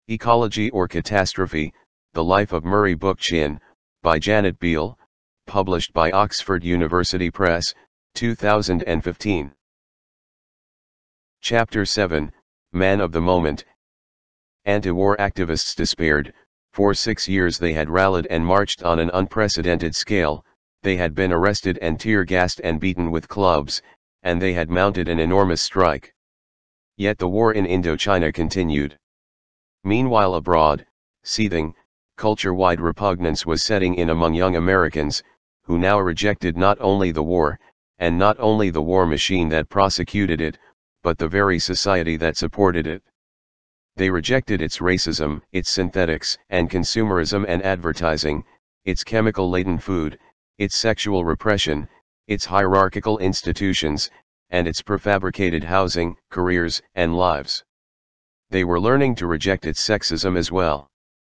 Ecology or Catastrophe, The Life of Murray Bookchin, by Janet Biehl, published by Oxford University Press, 2015. Chapter 7, Man of the Moment. Anti-war activists despaired. For 6 years they had rallied and marched on an unprecedented scale, they had been arrested and tear-gassed and beaten with clubs, and they had mounted an enormous strike. Yet the war in Indochina continued. Meanwhile abroad, seething, culture-wide repugnance was setting in among young Americans, who now rejected not only the war, and not only the war machine that prosecuted it, but the very society that supported it. They rejected its racism, its synthetics and consumerism and advertising, its chemical-laden food, its sexual repression, its hierarchical institutions, and its prefabricated housing, careers, and lives. They were learning to reject its sexism as well.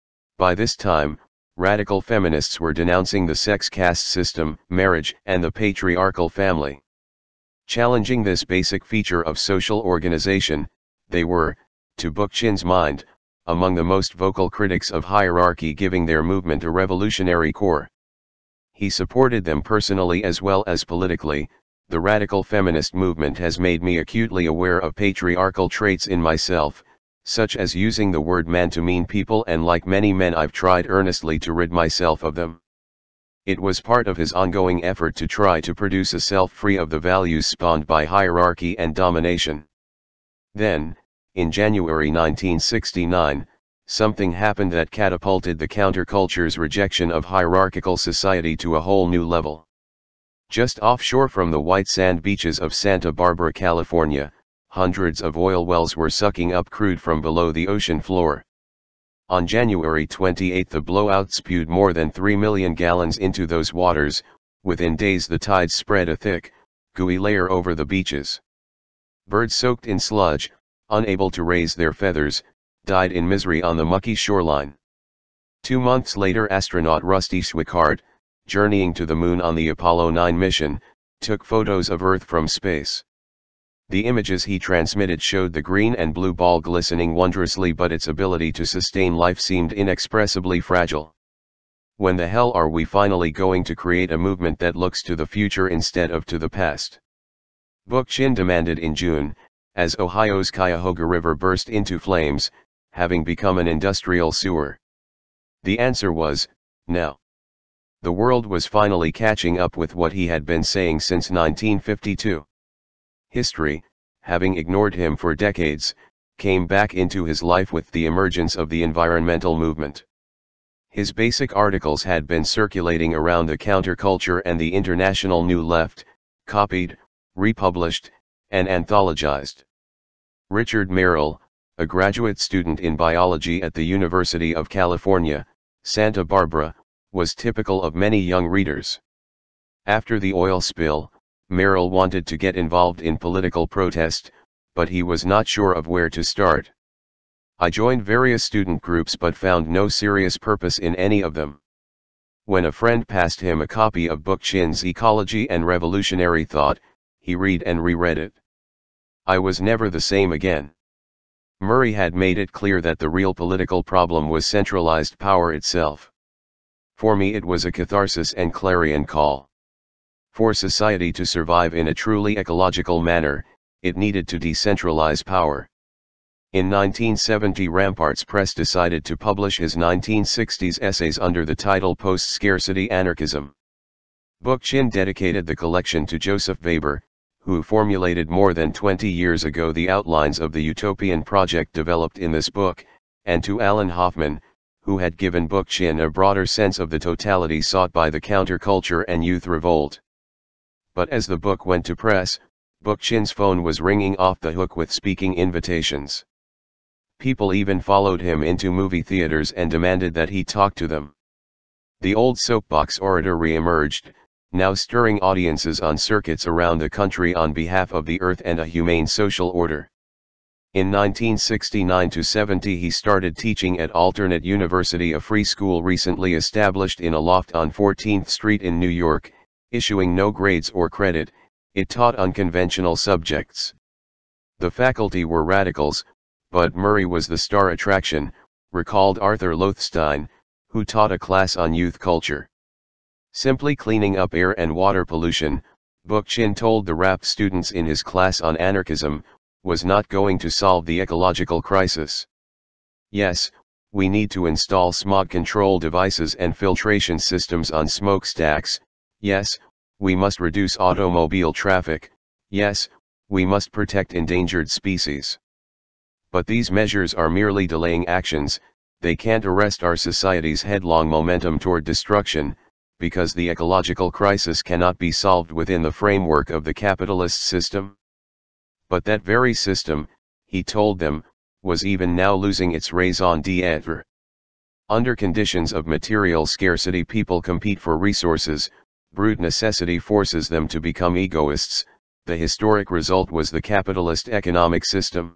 By this time, radical feminists were denouncing the sex caste system, marriage, and the patriarchal family. Challenging this basic feature of social organization, they were, to Bookchin's mind, among the most vocal critics of hierarchy, giving their movement a revolutionary core. He supported them personally as well as politically. The radical feminist movement has made me acutely aware of patriarchal traits in myself, such as using the word man to mean people, and like many men I've tried earnestly to rid myself of them. It was part of his ongoing effort to try to produce a self free of the values spawned by hierarchy and domination. Then, in January 1969, something happened that catapulted the counterculture's rejection of hierarchical society to a whole new level. Just offshore from the white sand beaches of Santa Barbara, California, hundreds of oil wells were sucking up crude from below the ocean floor. On January 28 the blowout spewed more than 3 million gallons into those waters. Within days the tides spread a thick, gooey layer over the beaches. Birds soaked in sludge, unable to raise their feathers, died in misery on the mucky shoreline. 2 months later astronaut Rusty Schweickart, journeying to the moon on the Apollo 9 mission, took photos of Earth from space. The images he transmitted showed the green and blue ball glistening wondrously, but its ability to sustain life seemed inexpressibly fragile. When the hell are we finally going to create a movement that looks to the future instead of to the past? Bookchin demanded in June, as Ohio's Cuyahoga River burst into flames, having become an industrial sewer. The answer was, now. The world was finally catching up with what he had been saying since 1952. History, having ignored him for decades, came back into his life with the emergence of the environmental movement. His basic articles had been circulating around the counterculture and the international New Left, copied, republished, and anthologized. Richard Merrill, a graduate student in biology at the University of California, Santa Barbara, was typical of many young readers. After the oil spill, Merrill wanted to get involved in political protest, but he was not sure of where to start. I joined various student groups but found no serious purpose in any of them. When a friend passed him a copy of Bookchin's Ecology and Revolutionary Thought, he read and reread it. I was never the same again. Murray had made it clear that the real political problem was centralized power itself. For me it was a catharsis and clarion call. For society to survive in a truly ecological manner, it needed to decentralize power. In 1970 Ramparts Press decided to publish his 1960s essays under the title Post-Scarcity Anarchism. Bookchin dedicated the collection to Joseph Weber, who formulated more than 20 years ago the outlines of the utopian project developed in this book, and to Alan Hoffman, who had given Bookchin a broader sense of the totality sought by the counterculture and youth revolt. But as the book went to press, Bookchin's phone was ringing off the hook with speaking invitations. People even followed him into movie theaters and demanded that he talk to them. The old soapbox orator re-emerged, now stirring audiences on circuits around the country on behalf of the earth and a humane social order. In 1969-70 he started teaching at Alternate University, a free school recently established in a loft on 14th Street in New York. Issuing no grades or credit, it taught unconventional subjects. The faculty were radicals, but Murray was the star attraction, recalled Arthur Lothstein, who taught a class on youth culture. Simply cleaning up air and water pollution, Bookchin told the RAP students in his class on anarchism, was not going to solve the ecological crisis. Yes, we need to install smog control devices and filtration systems on smokestacks. Yes, we must reduce automobile traffic. Yes, we must protect endangered species. But these measures are merely delaying actions. They can't arrest our society's headlong momentum toward destruction, because the ecological crisis cannot be solved within the framework of the capitalist system. But that very system, he told them, was even now losing its raison d'être. Under conditions of material scarcity, people compete for resources, brute necessity forces them to become egoists. The historic result was the capitalist economic system.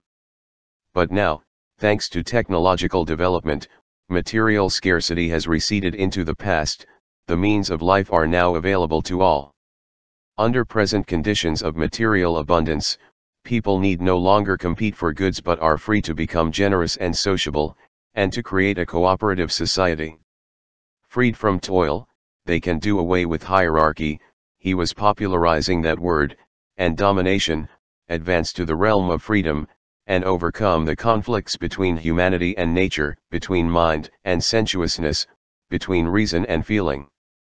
But now, thanks to technological development, material scarcity has receded into the past. The means of life are now available to all. Under present conditions of material abundance, people need no longer compete for goods but are free to become generous and sociable, and to create a cooperative society. Freed from toil, they can do away with hierarchy, he was popularizing that word, and domination, advance to the realm of freedom, and overcome the conflicts between humanity and nature, between mind and sensuousness, between reason and feeling.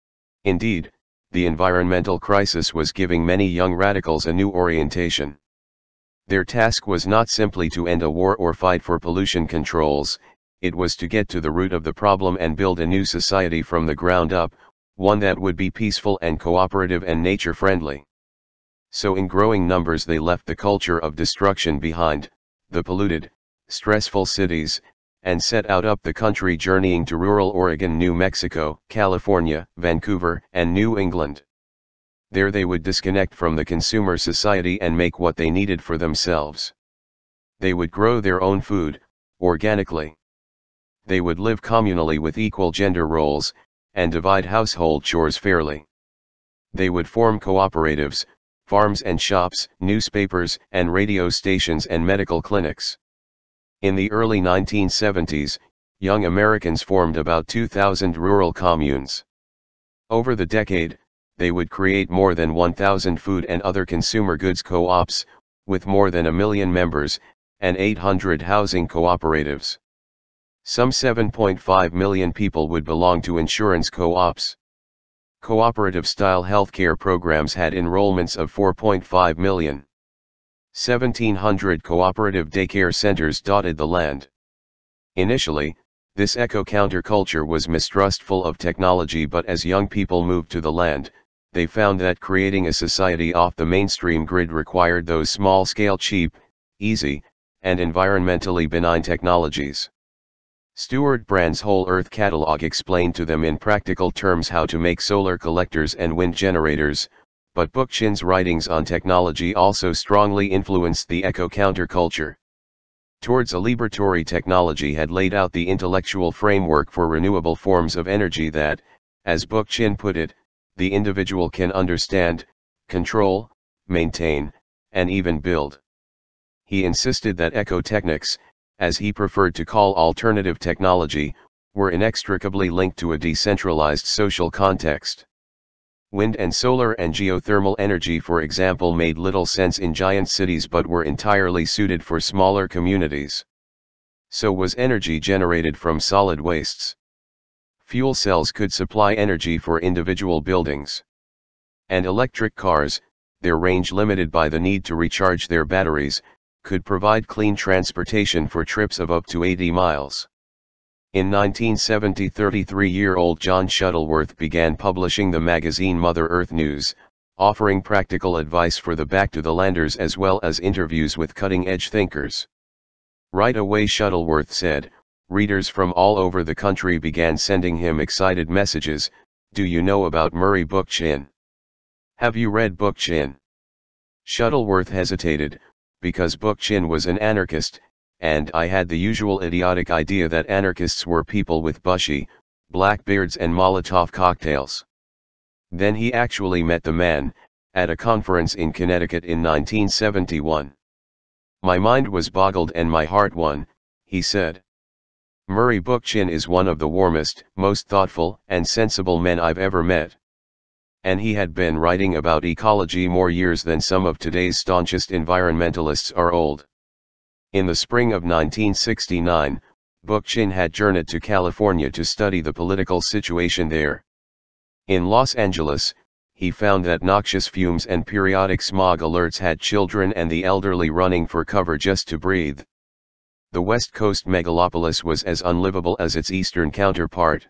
Indeed, the environmental crisis was giving many young radicals a new orientation. Their task was not simply to end a war or fight for pollution controls, it was to get to the root of the problem and build a new society from the ground up, one that would be peaceful and cooperative and nature-friendly. So in growing numbers they left the culture of destruction behind, the polluted, stressful cities, and set out up the country, journeying to rural Oregon, New Mexico, California, Vancouver, and New England. There they would disconnect from the consumer society and make what they needed for themselves. They would grow their own food, organically. They would live communally with equal gender roles, and divide household chores fairly. They would form cooperatives, farms and shops, newspapers and radio stations and medical clinics. In the early 1970s, young Americans formed about 2,000 rural communes. Over the decade, they would create more than 1,000 food and other consumer goods co-ops, with more than 1 million members, and 800 housing cooperatives. Some 7.5 million people would belong to insurance co-ops. Cooperative-style healthcare programs had enrollments of 4.5 million. 1,700 cooperative daycare centers dotted the land. Initially, this eco-counterculture was mistrustful of technology, but as young people moved to the land, they found that creating a society off the mainstream grid required those small-scale, cheap, easy, and environmentally benign technologies. Stuart Brand's Whole Earth catalog explained to them in practical terms how to make solar collectors and wind generators, but Bookchin's writings on technology also strongly influenced the eco-counterculture. Towards a liberatory technology had laid out the intellectual framework for renewable forms of energy that, as Bookchin put it, the individual can understand, control, maintain, and even build. He insisted that ecotechnics, as he preferred to call alternative technology, were inextricably linked to a decentralized social context. Wind and solar and geothermal energy, for example, made little sense in giant cities but were entirely suited for smaller communities. So was energy generated from solid wastes. Fuel cells could supply energy for individual buildings. And electric cars, their range limited by the need to recharge their batteries, could provide clean transportation for trips of up to 80 miles. In 1970, 33-year-old John Shuttleworth began publishing the magazine Mother Earth News, offering practical advice for the back-to-the-landers as well as interviews with cutting-edge thinkers. Right away, Shuttleworth said, readers from all over the country began sending him excited messages. Do you know about Murray Bookchin? Have you read Bookchin? Shuttleworth hesitated, because Bookchin was an anarchist, and I had the usual idiotic idea that anarchists were people with bushy, black beards and Molotov cocktails. Then he actually met the man, at a conference in Connecticut in 1971. My mind was boggled and my heart won, he said. Murray Bookchin is one of the warmest, most thoughtful, and sensible men I've ever met. And he had been writing about ecology more years than some of today's staunchest environmentalists are old. In the spring of 1969, Bookchin had journeyed to California to study the political situation there. In Los Angeles, he found that noxious fumes and periodic smog alerts had children and the elderly running for cover just to breathe. The West Coast megalopolis was as unlivable as its eastern counterpart.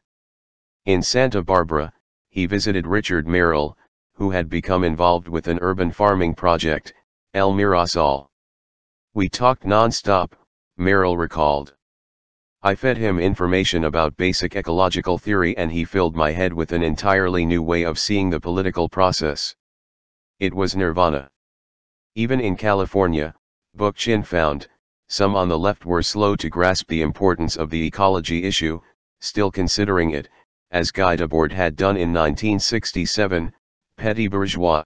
In Santa Barbara, he visited Richard Merrill, who had become involved with an urban farming project, El Mirasol. "We talked non-stop," Merrill recalled. "I fed him information about basic ecological theory and he filled my head with an entirely new way of seeing the political process. It was nirvana." Even in California, Bookchin found, some on the left were slow to grasp the importance of the ecology issue, still considering it, as Guy Debord had done in 1967, petty bourgeois.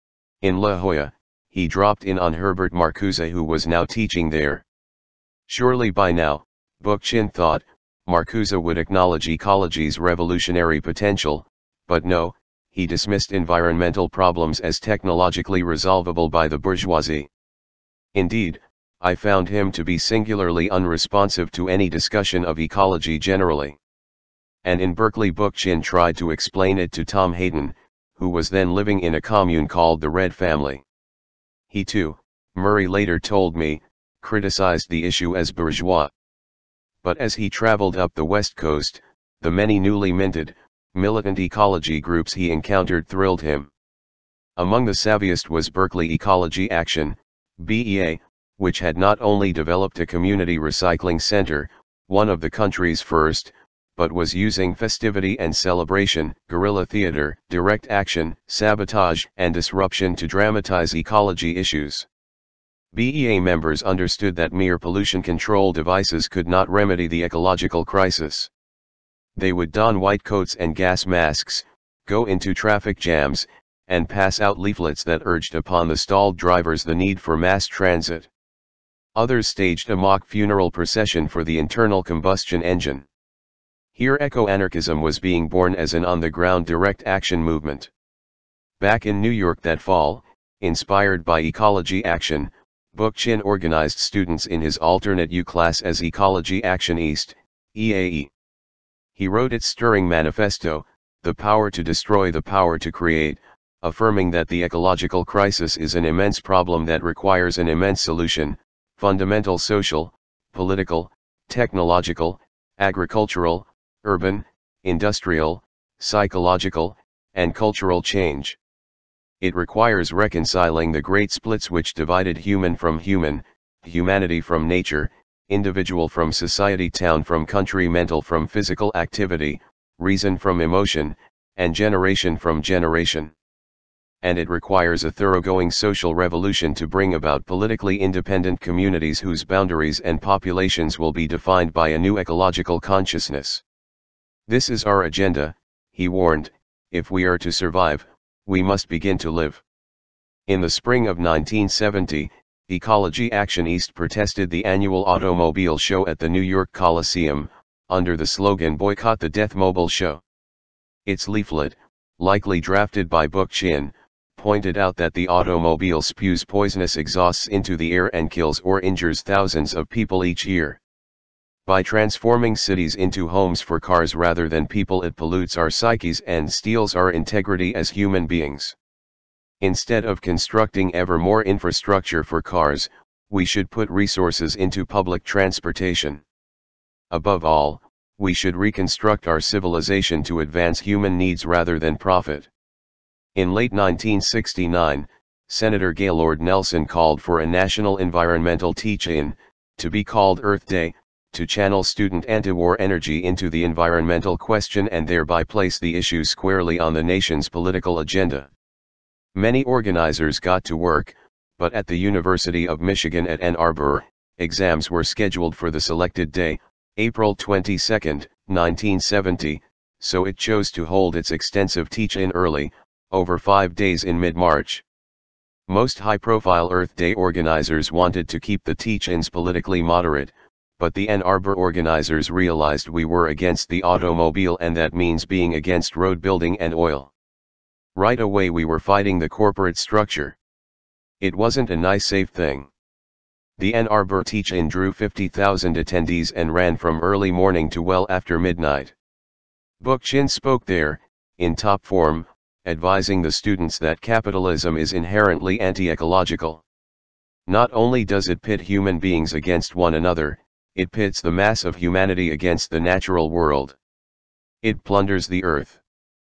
In La Jolla, he dropped in on Herbert Marcuse, who was now teaching there. Surely by now, Bookchin thought, Marcuse would acknowledge ecology's revolutionary potential, but no, he dismissed environmental problems as technologically resolvable by the bourgeoisie. Indeed, I found him to be singularly unresponsive to any discussion of ecology generally. And in Berkeley, Bookchin tried to explain it to Tom Hayden, who was then living in a commune called the Red Family. He too, Murray later told me, criticized the issue as bourgeois. But as he traveled up the West Coast, the many newly minted, militant ecology groups he encountered thrilled him. Among the savviest was Berkeley Ecology Action, BEA, which had not only developed a community recycling center, one of the country's first, but was using festivity and celebration, guerrilla theater, direct action, sabotage, and disruption to dramatize ecology issues. BEA members understood that mere pollution control devices could not remedy the ecological crisis. They would don white coats and gas masks, go into traffic jams, and pass out leaflets that urged upon the stalled drivers the need for mass transit. Others staged a mock funeral procession for the internal combustion engine. Here eco-anarchism was being born as an on-the-ground direct action movement. Back in New York that fall, inspired by Ecology Action, Bookchin organized students in his alternate U class as Ecology Action East, EAE. He wrote its stirring manifesto, The Power to Destroy, the Power to Create, affirming that the ecological crisis is an immense problem that requires an immense solution, fundamental social, political, technological, agricultural, urban, industrial, psychological, and cultural change. It requires reconciling the great splits which divided human from human, humanity from nature, individual from society, town from country, mental from physical activity, reason from emotion, and generation from generation. And it requires a thoroughgoing social revolution to bring about politically independent communities whose boundaries and populations will be defined by a new ecological consciousness. This is our agenda, he warned. If we are to survive, we must begin to live. In the spring of 1970, Ecology Action East protested the annual automobile show at the New York Coliseum, under the slogan Boycott the Death Mobile Show. Its leaflet, likely drafted by Bookchin, pointed out that the automobile spews poisonous exhausts into the air and kills or injures thousands of people each year. By transforming cities into homes for cars rather than people, it pollutes our psyches and steals our integrity as human beings. Instead of constructing ever more infrastructure for cars, we should put resources into public transportation. Above all, we should reconstruct our civilization to advance human needs rather than profit. In late 1969, Senator Gaylord Nelson called for a national environmental teach-in, to be called Earth Day, to channel student anti-war energy into the environmental question and thereby place the issue squarely on the nation's political agenda. Many organizers got to work, but at the University of Michigan at Ann Arbor, exams were scheduled for the selected day, April 22, 1970, so it chose to hold its extensive teach-in early, over 5 days in mid-March. Most high-profile Earth Day organizers wanted to keep the teach-ins politically moderate, but the Ann Arbor organizers realized we were against the automobile, and that means being against road building and oil. Right away we were fighting the corporate structure. It wasn't a nice safe thing. The Ann Arbor teach-in drew 50,000 attendees and ran from early morning to well after midnight. Bookchin spoke there, in top form, advising the students that capitalism is inherently anti-ecological. Not only does it pit human beings against one another, it pits the mass of humanity against the natural world. It plunders the earth.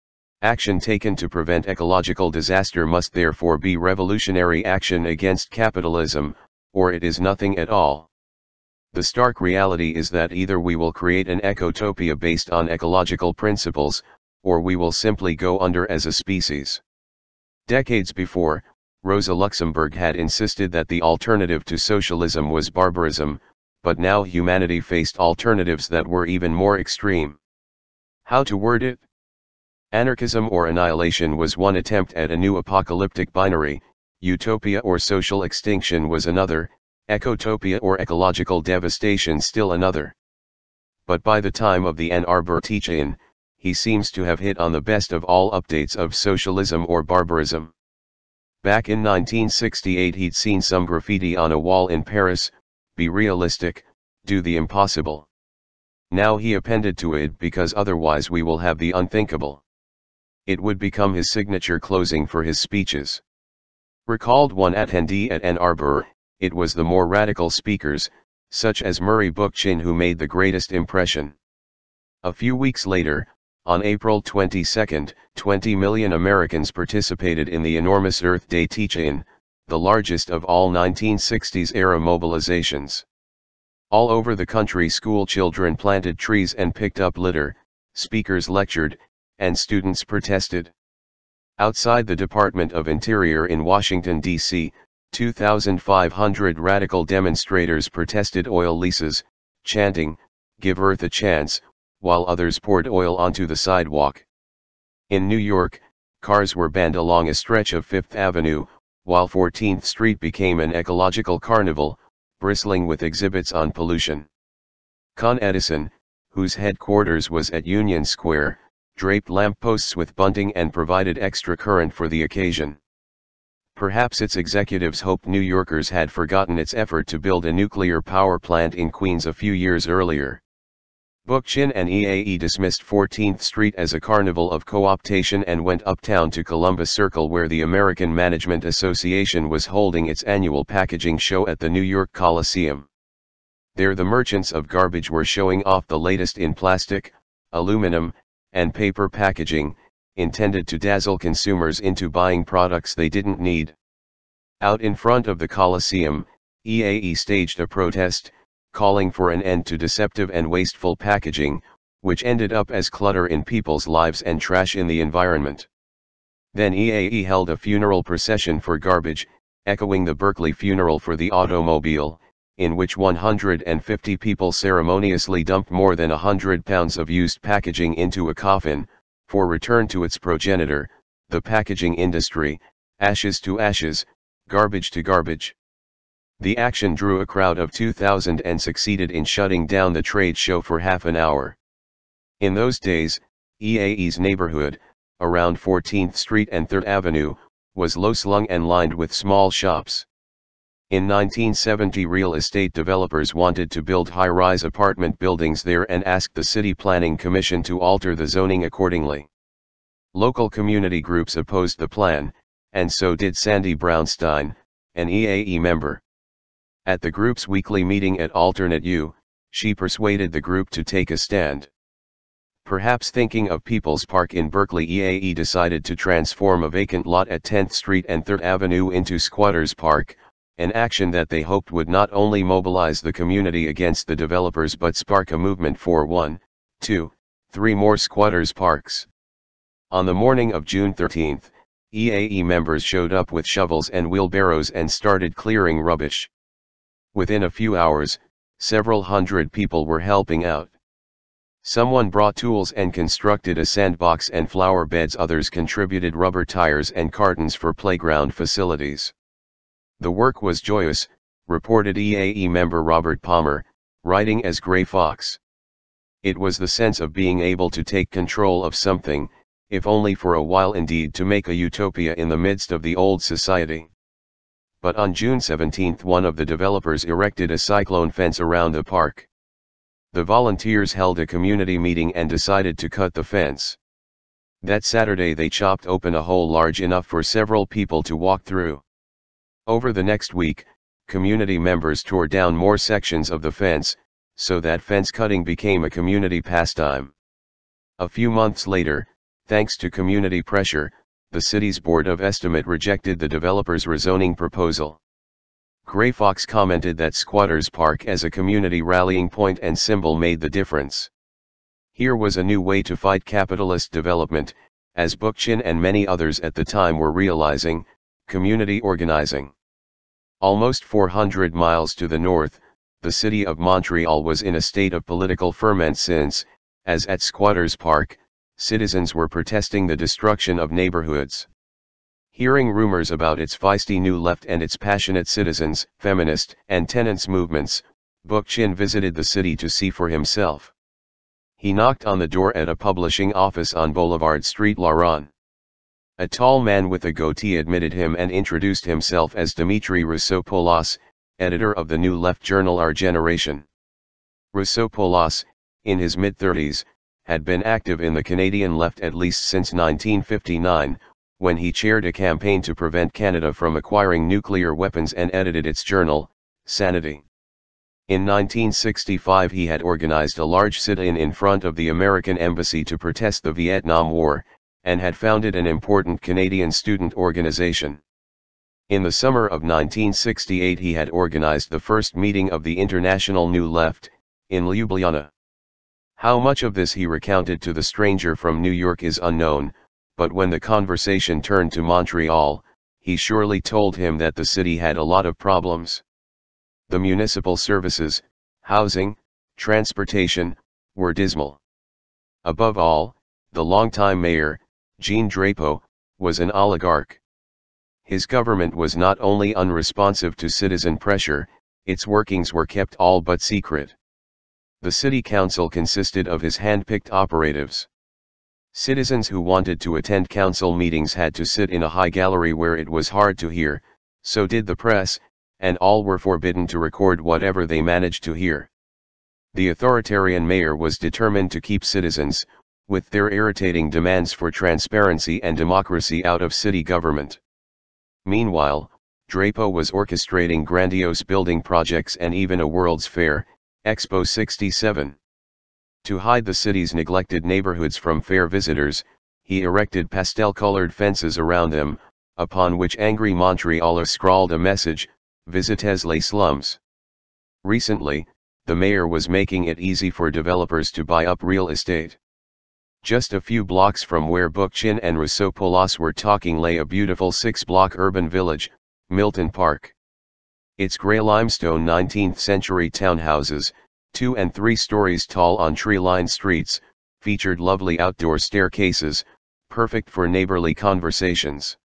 Action taken to prevent ecological disaster must therefore be revolutionary action against capitalism, or it is nothing at all. The stark reality is that either we will create an ecotopia based on ecological principles, or we will simply go under as a species. Decades before, Rosa Luxemburg had insisted that the alternative to socialism was barbarism, but now humanity faced alternatives that were even more extreme. How to word it? Anarchism or annihilation was one attempt at a new apocalyptic binary, utopia or social extinction was another, ecotopia or ecological devastation still another. But by the time of the Ann Arbor teach-in, he seems to have hit on the best of all updates of socialism or barbarism. Back in 1968 he'd seen some graffiti on a wall in Paris, "Be realistic, do the impossible." Now he appended to it, "Because otherwise we will have the unthinkable." It would become his signature closing for his speeches. Recalled one attendee at Ann Arbor, it was the more radical speakers, such as Murray Bookchin, who made the greatest impression. A few weeks later, on April 22, 20 million Americans participated in the enormous Earth Day teach-in, the largest of all 1960s-era mobilizations. All over the country school children planted trees and picked up litter, speakers lectured, and students protested. Outside the Department of Interior in Washington, D.C., 2,500 radical demonstrators protested oil leases, chanting, "Give Earth a chance," while others poured oil onto the sidewalk. In New York, cars were banned along a stretch of Fifth Avenue, while 14th Street became an ecological carnival, bristling with exhibits on pollution. Con Edison, whose headquarters was at Union Square, draped lampposts with bunting and provided extra current for the occasion. Perhaps its executives hoped New Yorkers had forgotten its effort to build a nuclear power plant in Queens a few years earlier. Bookchin and EAE dismissed 14th Street as a carnival of co-optation and went uptown to Columbus Circle, where the American Management Association was holding its annual packaging show at the New York Coliseum. There the merchants of garbage were showing off the latest in plastic, aluminum, and paper packaging, intended to dazzle consumers into buying products they didn't need. Out in front of the Coliseum, EAE staged a protest, calling for an end to deceptive and wasteful packaging, which ended up as clutter in people's lives and trash in the environment. Then EAE held a funeral procession for garbage, echoing the Berkeley funeral for the automobile, in which 150 people ceremoniously dumped more than 100 pounds of used packaging into a coffin, for return to its progenitor, the packaging industry, ashes to ashes, garbage to garbage. The action drew a crowd of 2,000 and succeeded in shutting down the trade show for half an hour. In those days, EAE's neighborhood, around 14th Street and 3rd Avenue, was low-slung and lined with small shops. In 1970, real estate developers wanted to build high-rise apartment buildings there and asked the City Planning Commission to alter the zoning accordingly. Local community groups opposed the plan, and so did Sandy Brownstein, an EAE member. At the group's weekly meeting at Alternate U, she persuaded the group to take a stand. Perhaps thinking of People's Park in Berkeley, EAE decided to transform a vacant lot at 10th Street and 3rd Avenue into Squatters Park, an action that they hoped would not only mobilize the community against the developers but spark a movement for 1, 2, 3 more squatters' parks. On the morning of June 13, EAE members showed up with shovels and wheelbarrows and started clearing rubbish. Within a few hours, several hundred people were helping out. Someone brought tools and constructed a sandbox and flower beds, others contributed rubber tires and cartons for playground facilities. The work was joyous, reported EAE member Robert Palmer, writing as Gray Fox. It was the sense of being able to take control of something, if only for a while indeed, to make a utopia in the midst of the old society. But on June 17 one of the developers erected a cyclone fence around the park. The volunteers held a community meeting and decided to cut the fence. That Saturday they chopped open a hole large enough for several people to walk through. Over the next week, community members tore down more sections of the fence, so that fence cutting became a community pastime. A few months later, thanks to community pressure, the city's Board of Estimate rejected the developer's rezoning proposal. Gray Fox commented that Squatters Park as a community rallying point and symbol made the difference. Here was a new way to fight capitalist development, as Bookchin and many others at the time were realizing: community organizing. Almost 400 miles to the north, the city of Montreal was in a state of political ferment since, as at Squatters Park, citizens were protesting the destruction of neighborhoods. Hearing rumors about its feisty new left and its passionate citizens, feminist, and tenants movements, Bookchin visited the city to see for himself. He knocked on the door at a publishing office on Boulevard Street Laron. A tall man with a goatee admitted him and introduced himself as Dimitri Roussopoulos, editor of the new left journal Our Generation. Roussopoulos, in his mid-30s, had been active in the Canadian left at least since 1959, when he chaired a campaign to prevent Canada from acquiring nuclear weapons and edited its journal, Sanity. In 1965 he had organized a large sit-in in front of the American Embassy to protest the Vietnam War, and had founded an important Canadian student organization. In the summer of 1968 he had organized the first meeting of the International New Left, in Ljubljana. How much of this he recounted to the stranger from New York is unknown, but when the conversation turned to Montreal, he surely told him that the city had a lot of problems. The municipal services, housing, transportation, were dismal. Above all, the longtime mayor, Jean Drapeau, was an oligarch. His government was not only unresponsive to citizen pressure, its workings were kept all but secret. The city council consisted of his hand-picked operatives. Citizens who wanted to attend council meetings had to sit in a high gallery where it was hard to hear, so did the press, and all were forbidden to record whatever they managed to hear. The authoritarian mayor was determined to keep citizens, with their irritating demands for transparency and democracy, out of city government. Meanwhile, Drapeau was orchestrating grandiose building projects and even a World's Fair, Expo 67. To hide the city's neglected neighborhoods from fair visitors, he erected pastel-colored fences around them, upon which angry Montrealers scrawled a message: "Visitez les slums." Recently, the mayor was making it easy for developers to buy up real estate. Just a few blocks from where Bookchin and Roussopoulos were talking lay a beautiful 6-block urban village, Milton Park. Its gray limestone 19th-century townhouses, 2 and 3 stories tall on tree-lined streets, featured lovely outdoor staircases, perfect for neighborly conversations.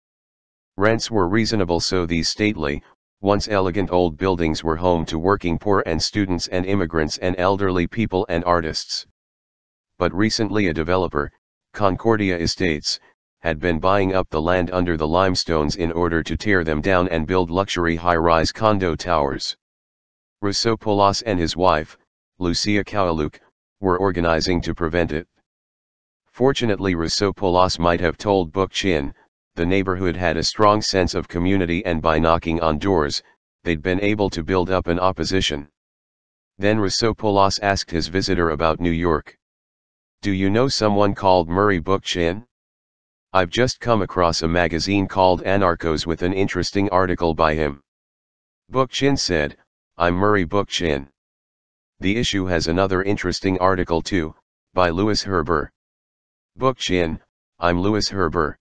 Rents were reasonable, so these stately, once elegant old buildings were home to working poor and students and immigrants and elderly people and artists. But recently a developer, Concordia Estates, had been buying up the land under the limestones in order to tear them down and build luxury high-rise condo towers. Roussopoulos and his wife, Lucia Kowaluk, were organizing to prevent it. Fortunately, Roussopoulos might have told Bookchin, the neighborhood had a strong sense of community, and by knocking on doors, they'd been able to build up an opposition. Then Roussopoulos asked his visitor about New York. "Do you know someone called Murray Bookchin? I've just come across a magazine called Anarchos with an interesting article by him." Bookchin said, "I'm Murray Bookchin. The issue has another interesting article too, by Louis Herber." Bookchin: "I'm Louis Herber.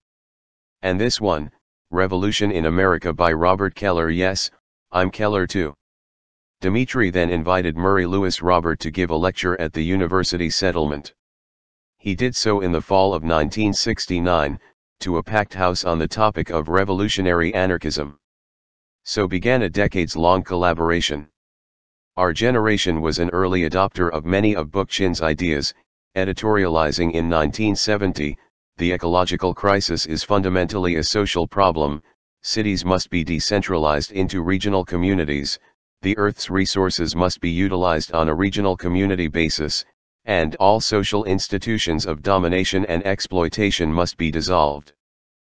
And this one, Revolution in America by Robert Keller." "Yes, I'm Keller too." Dimitri then invited Murray Louis Robert to give a lecture at the university settlement. He did so in the fall of 1969, to a packed house on the topic of revolutionary anarchism. So began a decades-long collaboration. Our generation was an early adopter of many of Bookchin's ideas, editorializing in 1970, "The ecological crisis is fundamentally a social problem, cities must be decentralized into regional communities, the Earth's resources must be utilized on a regional community basis, and all social institutions of domination and exploitation must be dissolved."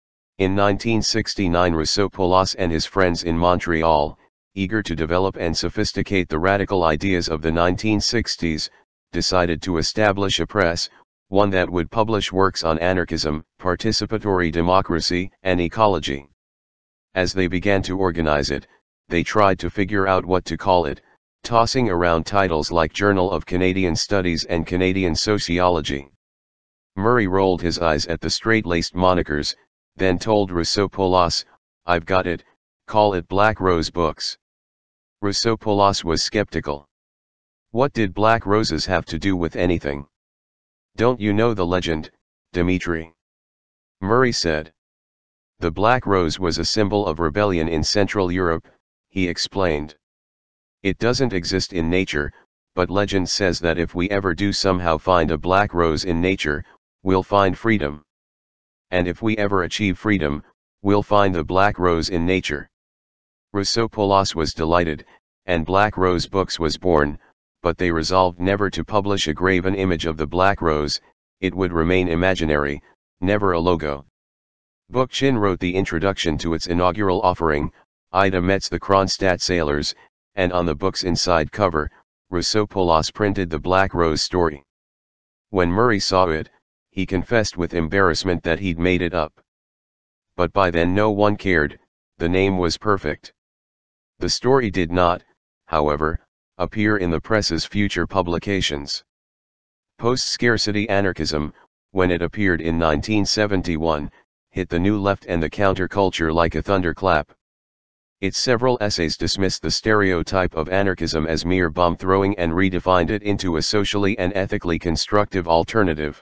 In 1969, Rousseau-Polas and his friends in Montreal, eager to develop and sophisticate the radical ideas of the 1960s, decided to establish a press, one that would publish works on anarchism, participatory democracy, and ecology. As they began to organize it, they tried to figure out what to call it, tossing around titles like Journal of Canadian Studies and Canadian Sociology. Murray rolled his eyes at the straight-laced monikers, then told Rousseau-Polas, "I've got it, call it Black Rose Books." Rousseau-Polas was skeptical. What did black roses have to do with anything? Don't you know the legend, Dmitri? Murray said. The black rose was a symbol of rebellion in Central Europe, he explained. It doesn't exist in nature, but legend says that if we ever do somehow find a black rose in nature, we'll find freedom. And if we ever achieve freedom, we'll find the black rose in nature. Rousseau-Polas was delighted, and Black Rose Books was born, but they resolved never to publish a graven image of the black rose, it would remain imaginary, never a logo. Bookchin wrote the introduction to its inaugural offering, Ida Metz the Kronstadt Sailors, and on the book's inside cover, Rousseau-Polas printed the Black Rose story. When Murray saw it, he confessed with embarrassment that he'd made it up. But by then no one cared, the name was perfect. The story did not, however, appear in the press's future publications. Post-scarcity anarchism, when it appeared in 1971, hit the New Left and the counterculture like a thunderclap. Its several essays dismissed the stereotype of anarchism as mere bomb-throwing and redefined it into a socially and ethically constructive alternative.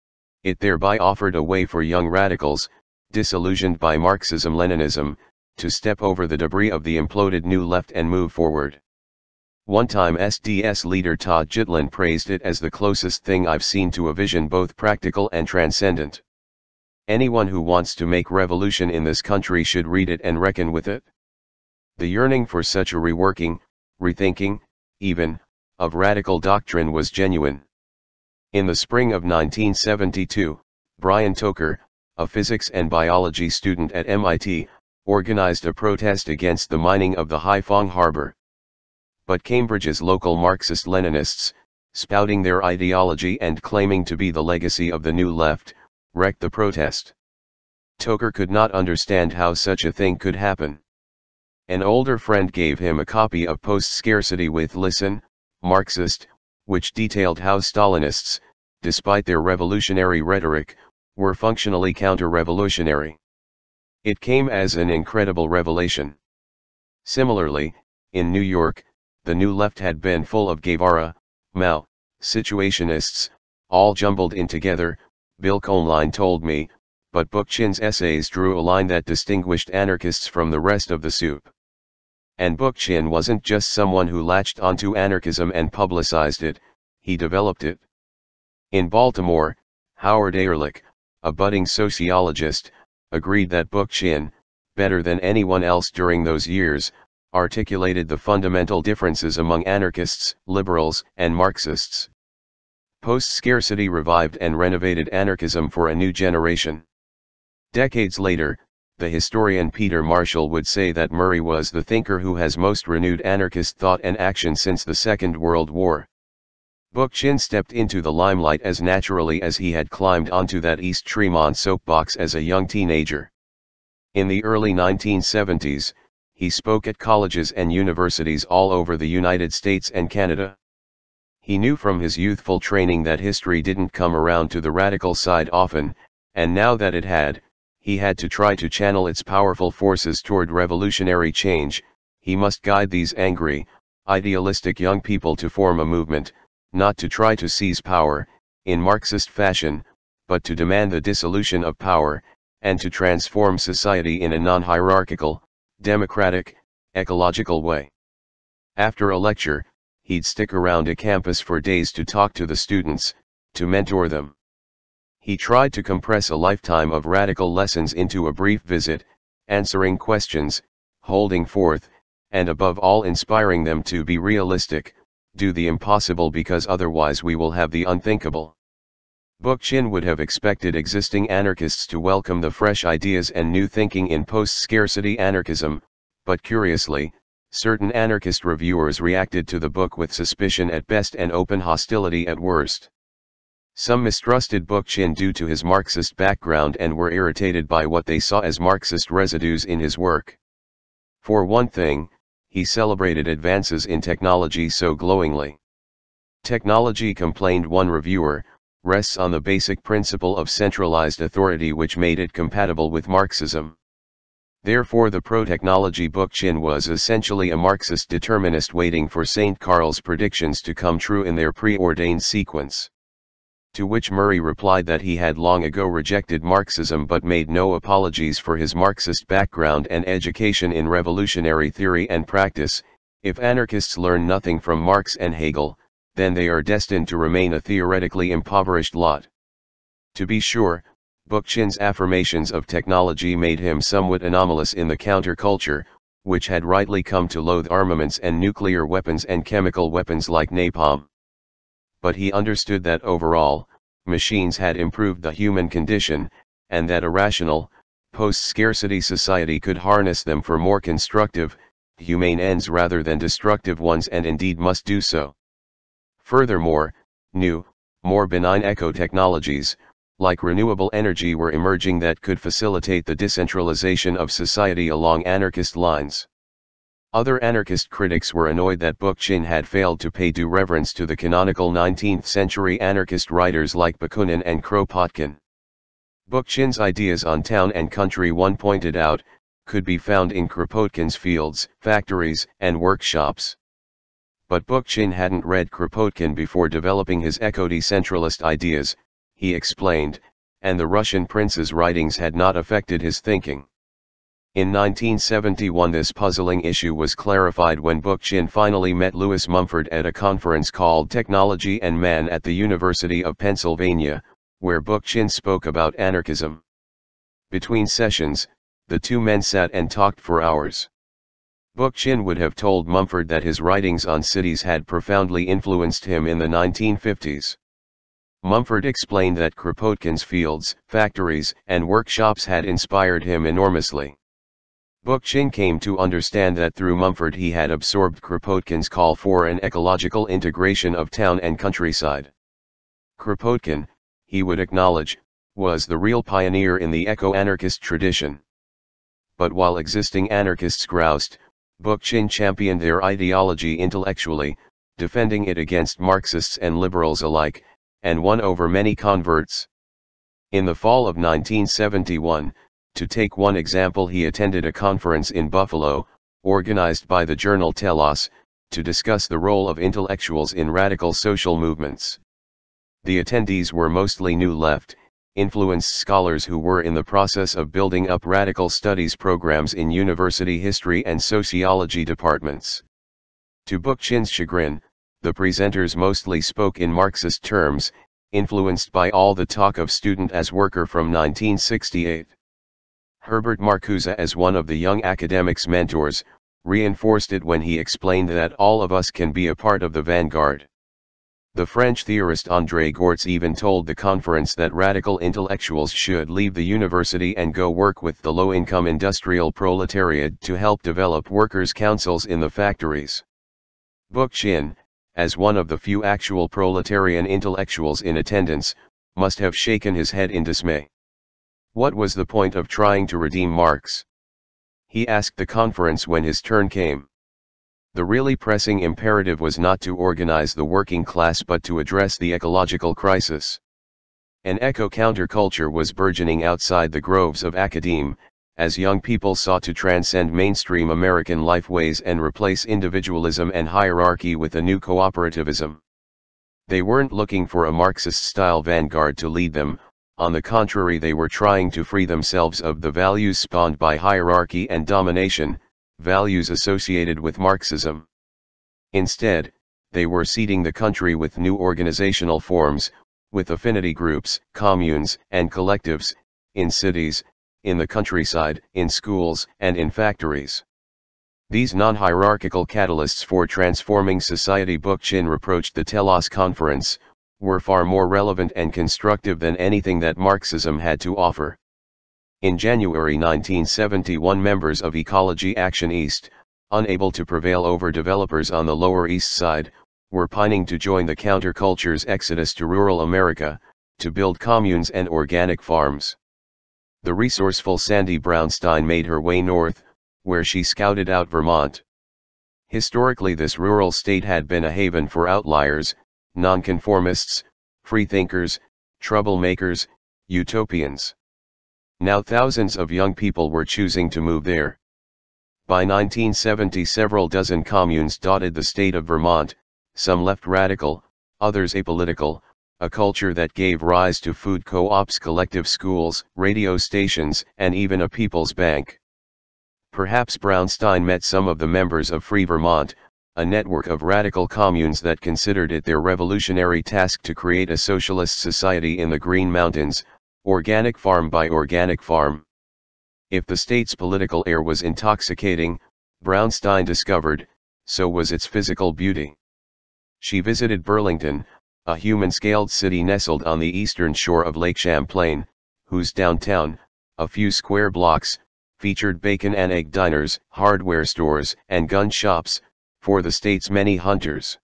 It thereby offered a way for young radicals, disillusioned by Marxism-Leninism, to step over the debris of the imploded New Left and move forward. One-time SDS leader Todd Gitlin praised it as the closest thing I've seen to a vision both practical and transcendent. Anyone who wants to make revolution in this country should read it and reckon with it. The yearning for such a reworking, rethinking, even, of radical doctrine was genuine. In the spring of 1972, Brian Toker, a physics and biology student at MIT, organized a protest against the mining of the Haiphong harbor. But Cambridge's local Marxist-Leninists, spouting their ideology and claiming to be the legacy of the New Left, wrecked the protest. Toker could not understand how such a thing could happen. An older friend gave him a copy of Post-Scarcity with Listen, Marxist, which detailed how Stalinists, despite their revolutionary rhetoric, were functionally counter-revolutionary. It came as an incredible revelation. Similarly, in New York, the New Left had been full of Guevara, Mao, situationists, all jumbled in together, Bill Conline told me, but Bookchin's essays drew a line that distinguished anarchists from the rest of the soup. And Bookchin wasn't just someone who latched onto anarchism and publicized it, he developed it. In Baltimore, Howard Ehrlich, a budding sociologist, agreed that Bookchin, better than anyone else during those years, articulated the fundamental differences among anarchists, liberals, and Marxists. Post-scarcity revived and renovated anarchism for a new generation. Decades later, the historian Peter Marshall would say that Murray was the thinker who has most renewed anarchist thought and action since the Second World War. Bookchin stepped into the limelight as naturally as he had climbed onto that East Tremont soapbox as a young teenager. In the early 1970s, he spoke at colleges and universities all over the United States and Canada. He knew from his youthful training that history didn't come around to the radical side often, and now that it had, he had to try to channel its powerful forces toward revolutionary change. He must guide these angry, idealistic young people to form a movement, not to try to seize power, in Marxist fashion, but to demand the dissolution of power, and to transform society in a non-hierarchical, democratic, ecological way. After a lecture, he'd stick around a campus for days to talk to the students, to mentor them. He tried to compress a lifetime of radical lessons into a brief visit, answering questions, holding forth, and above all inspiring them to be realistic, do the impossible because otherwise we will have the unthinkable. Bookchin would have expected existing anarchists to welcome the fresh ideas and new thinking in post-scarcity anarchism, but curiously, certain anarchist reviewers reacted to the book with suspicion at best and open hostility at worst. Some mistrusted Bookchin due to his Marxist background and were irritated by what they saw as Marxist residues in his work. For one thing, he celebrated advances in technology so glowingly. Technology, complained one reviewer, rests on the basic principle of centralized authority which made it compatible with Marxism. Therefore the pro-technology Bookchin was essentially a Marxist determinist waiting for St. Carl's predictions to come true in their preordained sequence. To which Murray replied that he had long ago rejected Marxism but made no apologies for his Marxist background and education in revolutionary theory and practice. If anarchists learn nothing from Marx and Hegel, then they are destined to remain a theoretically impoverished lot. To be sure, Bookchin's affirmations of technology made him somewhat anomalous in the counterculture, which had rightly come to loathe armaments and nuclear weapons and chemical weapons like napalm. But he understood that overall, machines had improved the human condition, and that a rational, post-scarcity society could harness them for more constructive, humane ends rather than destructive ones, and indeed must do so. Furthermore, new, more benign eco-technologies, like renewable energy, were emerging that could facilitate the decentralization of society along anarchist lines. Other anarchist critics were annoyed that Bookchin had failed to pay due reverence to the canonical 19th-century anarchist writers like Bakunin and Kropotkin. Bookchin's ideas on town and country, one pointed out, could be found in Kropotkin's fields, factories, and workshops. But Bookchin hadn't read Kropotkin before developing his eco-decentralist ideas, he explained, and the Russian prince's writings had not affected his thinking. In 1971 this puzzling issue was clarified when Bookchin finally met Lewis Mumford at a conference called Technology and Man at the University of Pennsylvania, where Bookchin spoke about anarchism. Between sessions, the two men sat and talked for hours. Bookchin would have told Mumford that his writings on cities had profoundly influenced him in the 1950s. Mumford explained that Kropotkin's fields, factories, and workshops had inspired him enormously. Bookchin came to understand that through Mumford he had absorbed Kropotkin's call for an ecological integration of town and countryside. Kropotkin, he would acknowledge, was the real pioneer in the eco-anarchist tradition. But while existing anarchists groused, Bookchin championed their ideology intellectually, defending it against Marxists and liberals alike, and won over many converts. In the fall of 1971, to take one example, he attended a conference in Buffalo, organized by the journal Telos, to discuss the role of intellectuals in radical social movements. The attendees were mostly New Left, influenced scholars who were in the process of building up radical studies programs in university history and sociology departments. To Bookchin's chagrin, the presenters mostly spoke in Marxist terms, influenced by all the talk of student as worker from 1968. Herbert Marcuse, as one of the young academics' mentors, reinforced it when he explained that all of us can be a part of the vanguard. The French theorist André Gortz even told the conference that radical intellectuals should leave the university and go work with the low-income industrial proletariat to help develop workers' councils in the factories. Bookchin, as one of the few actual proletarian intellectuals in attendance, must have shaken his head in dismay. What was the point of trying to redeem Marx? He asked the conference when his turn came. The really pressing imperative was not to organize the working class but to address the ecological crisis. An eco-counterculture was burgeoning outside the groves of academe, as young people sought to transcend mainstream American lifeways and replace individualism and hierarchy with a new cooperativism. They weren't looking for a Marxist-style vanguard to lead them. On the contrary, they were trying to free themselves of the values spawned by hierarchy and domination, values associated with Marxism. Instead, they were seeding the country with new organizational forms, with affinity groups, communes, and collectives, in cities, in the countryside, in schools, and in factories. These non-hierarchical catalysts for transforming society, Bookchin reproached the Telos Conference, were far more relevant and constructive than anything that Marxism had to offer. In January 1971, members of Ecology Action East, unable to prevail over developers on the Lower East Side, were pining to join the counterculture's exodus to rural America, to build communes and organic farms. The resourceful Sandy Brownstein made her way north, where she scouted out Vermont. Historically, this rural state had been a haven for outliers, nonconformists, freethinkers, troublemakers, utopians. Now thousands of young people were choosing to move there. By 1970, several dozen communes dotted the state of Vermont, some left radical, others apolitical, a culture that gave rise to food co-ops, collective schools, radio stations, and even a people's bank. Perhaps Brownstein met some of the members of Free Vermont, a network of radical communes that considered it their revolutionary task to create a socialist society in the Green Mountains, organic farm by organic farm. If the state's political air was intoxicating, Brownstein discovered, so was its physical beauty. She visited Burlington, a human-scaled city nestled on the eastern shore of Lake Champlain, whose downtown, a few square blocks, featured bacon and egg diners, hardware stores, and gun shops, for the state's many hunters.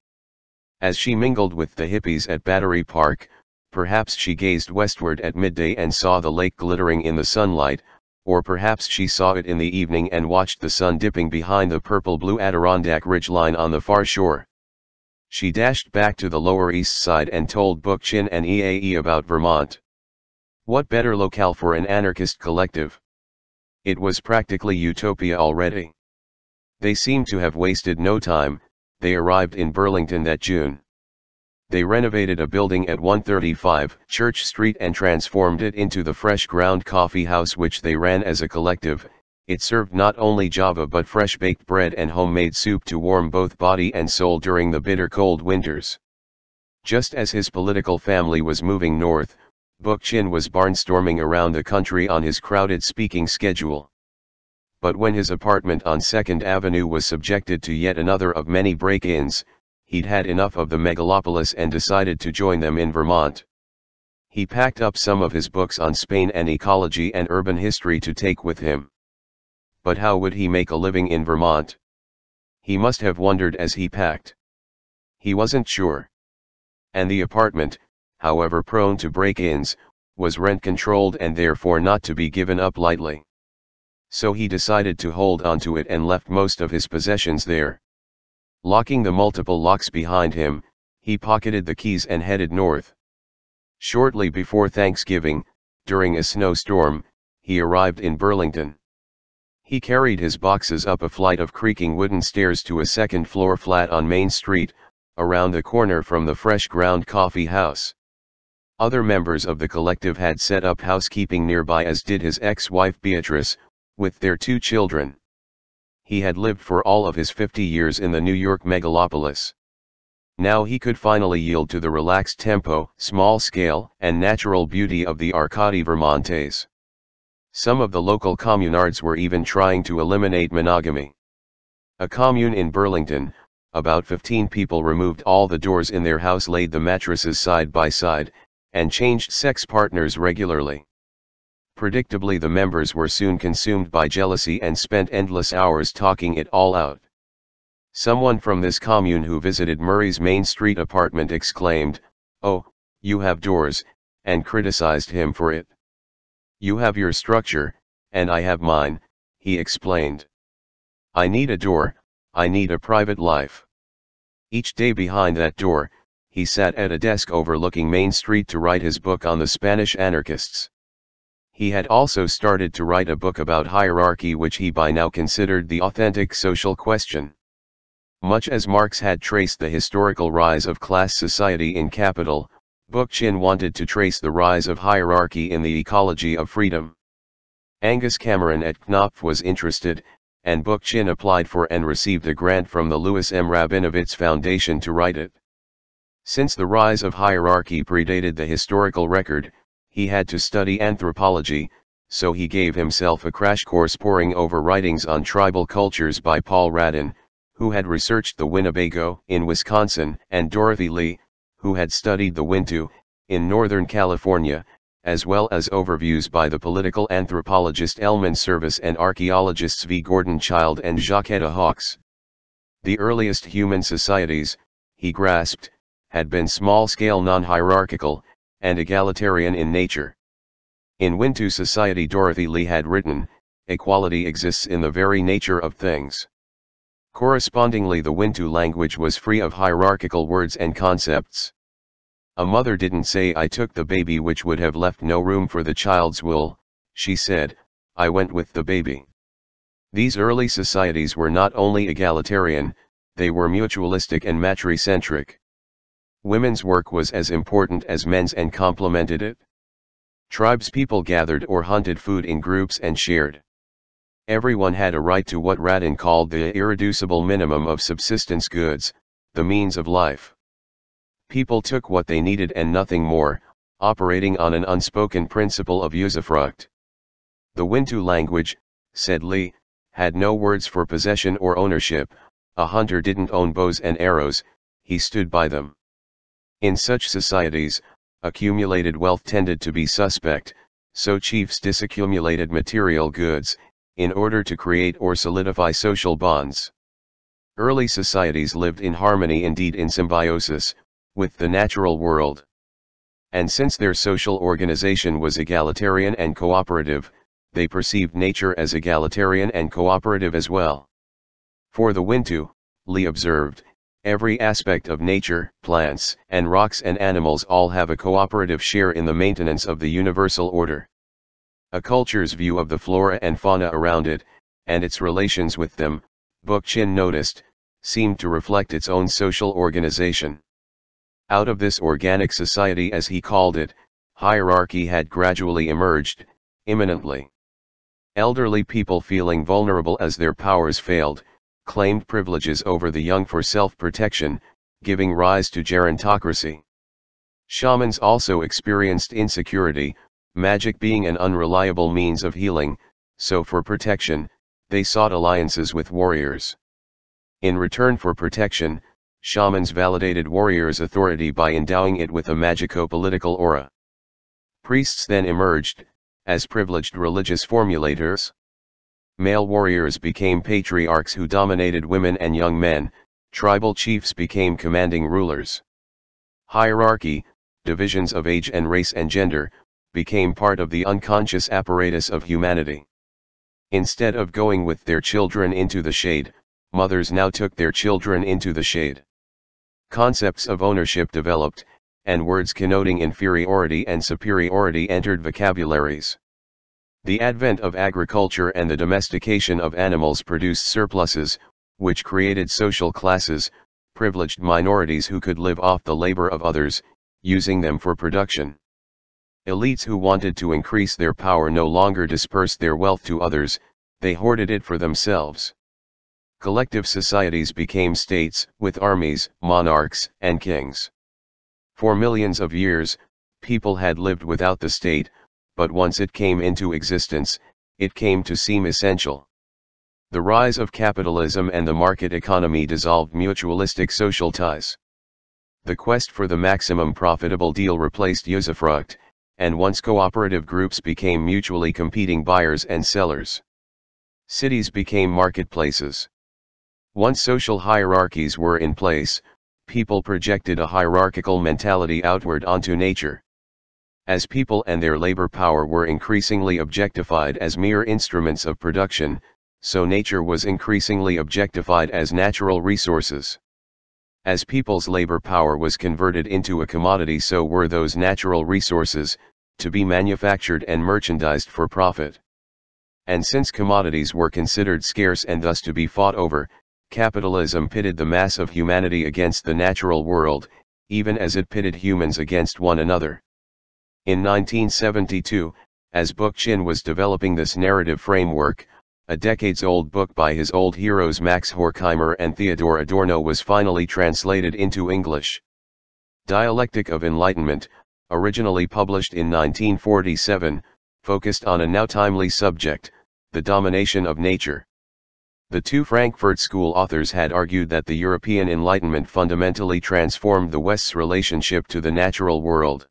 As she mingled with the hippies at Battery Park, perhaps she gazed westward at midday and saw the lake glittering in the sunlight, or perhaps she saw it in the evening and watched the sun dipping behind the purple-blue Adirondack ridgeline on the far shore. She dashed back to the Lower East Side and told Bookchin and EAE about Vermont. What better locale for an anarchist collective? It was practically utopia already. They seemed to have wasted no time. They arrived in Burlington that June. They renovated a building at 135 Church Street and transformed it into the Fresh Ground Coffee House, which they ran as a collective. It served not only Java but fresh baked bread and homemade soup to warm both body and soul during the bitter cold winters. Just as his political family was moving north, Bookchin was barnstorming around the country on his crowded speaking schedule. But when his apartment on 2nd Avenue was subjected to yet another of many break-ins, he'd had enough of the megalopolis and decided to join them in Vermont. He packed up some of his books on Spain and ecology and urban history to take with him. But how would he make a living in Vermont? He must have wondered as he packed. He wasn't sure. And the apartment, however prone to break-ins, was rent-controlled and therefore not to be given up lightly. So he decided to hold on to it and left most of his possessions there. Locking the multiple locks behind him, he pocketed the keys and headed north. Shortly before Thanksgiving, during a snowstorm, he arrived in Burlington. He carried his boxes up a flight of creaking wooden stairs to a second-floor flat on Main Street, around the corner from the Fresh Ground Coffee House. Other members of the collective had set up housekeeping nearby, as did his ex-wife Beatrice, with their 2 children. He had lived for all of his 50 years in the New York megalopolis. Now he could finally yield to the relaxed tempo, small scale, and natural beauty of the Arcadi Vermontes. Some of the local communards were even trying to eliminate monogamy. A commune in Burlington, about 15 people removed all the doors in their house, laid the mattresses side by side, and changed sex partners regularly. Predictably, the members were soon consumed by jealousy and spent endless hours talking it all out. Someone from this commune who visited Murray's Main Street apartment exclaimed, "Oh, you have doors," and criticized him for it. "You have your structure, and I have mine," he explained. "I need a door, I need a private life." Each day behind that door, he sat at a desk overlooking Main Street to write his book on the Spanish anarchists. He had also started to write a book about hierarchy, which he by now considered the authentic social question. Much as Marx had traced the historical rise of class society in capital, Bookchin wanted to trace the rise of hierarchy in the ecology of freedom. Angus Cameron at Knopf was interested, and Bookchin applied for and received a grant from the Louis M. Rabinowitz Foundation to write it. Since the rise of hierarchy predated the historical record, he had to study anthropology, so he gave himself a crash course poring over writings on tribal cultures by Paul Radin, who had researched the Winnebago in Wisconsin, and Dorothy Lee, who had studied the Wintu in Northern California, as well as overviews by the political anthropologist Elman Service and archaeologists V. Gordon Childe and Jacquetta Hawkes. The earliest human societies, he grasped, had been small-scale non-hierarchical, and egalitarian in nature. In Wintu society, Dorothy Lee had written, "Equality exists in the very nature of things." Correspondingly, the Wintu language was free of hierarchical words and concepts. A mother didn't say, "I took the baby," which would have left no room for the child's wool. She said, "I went with the baby." These early societies were not only egalitarian, they were mutualistic and matricentric. Women's work was as important as men's and complemented it. Tribespeople gathered or hunted food in groups and shared. Everyone had a right to what Radin called the irreducible minimum of subsistence goods, the means of life. People took what they needed and nothing more, operating on an unspoken principle of usufruct. The Wintu language, said Lee, had no words for possession or ownership. A hunter didn't own bows and arrows, he stood by them. In such societies, accumulated wealth tended to be suspect, so chiefs disaccumulated material goods, in order to create or solidify social bonds. Early societies lived in harmony, indeed in symbiosis, with the natural world. And since their social organization was egalitarian and cooperative, they perceived nature as egalitarian and cooperative as well. For the Wintu, Lee observed, every aspect of nature, plants and rocks and animals all have a cooperative share in the maintenance of the universal order. A culture's view of the flora and fauna around it, and its relations with them, Bookchin noticed, seemed to reflect its own social organization. Out of this organic society, as he called it, hierarchy had gradually emerged, imminently. Elderly people, feeling vulnerable as their powers failed, claimed privileges over the young for self-protection, giving rise to gerontocracy. Shamans also experienced insecurity, magic being an unreliable means of healing, so for protection, they sought alliances with warriors. In return for protection, shamans validated warriors' authority by endowing it with a magico-political aura. Priests then emerged, as privileged religious formulators. Male warriors became patriarchs who dominated women and young men, tribal chiefs became commanding rulers. Hierarchy, divisions of age and race and gender, became part of the unconscious apparatus of humanity. Instead of going with their children into the shade, mothers now took their children into the shade. Concepts of ownership developed, and words connoting inferiority and superiority entered vocabularies. The advent of agriculture and the domestication of animals produced surpluses, which created social classes, privileged minorities who could live off the labor of others, using them for production. Elites who wanted to increase their power no longer dispersed their wealth to others, they hoarded it for themselves. Collective societies became states, with armies, monarchs, and kings. For millions of years, people had lived without the state, but once it came into existence, it came to seem essential. The rise of capitalism and the market economy dissolved mutualistic social ties. The quest for the maximum profitable deal replaced usufruct, and once cooperative groups became mutually competing buyers and sellers. Cities became marketplaces. Once social hierarchies were in place, people projected a hierarchical mentality outward onto nature. As people and their labor power were increasingly objectified as mere instruments of production, so nature was increasingly objectified as natural resources. As people's labor power was converted into a commodity, so were those natural resources, to be manufactured and merchandised for profit. And since commodities were considered scarce and thus to be fought over, capitalism pitted the mass of humanity against the natural world, even as it pitted humans against one another. In 1972, as Bookchin was developing this narrative framework, a decades-old book by his old heroes Max Horkheimer and Theodor Adorno was finally translated into English. Dialectic of Enlightenment, originally published in 1947, focused on a now timely subject, the domination of nature. The two Frankfurt School authors had argued that the European Enlightenment fundamentally transformed the West's relationship to the natural world.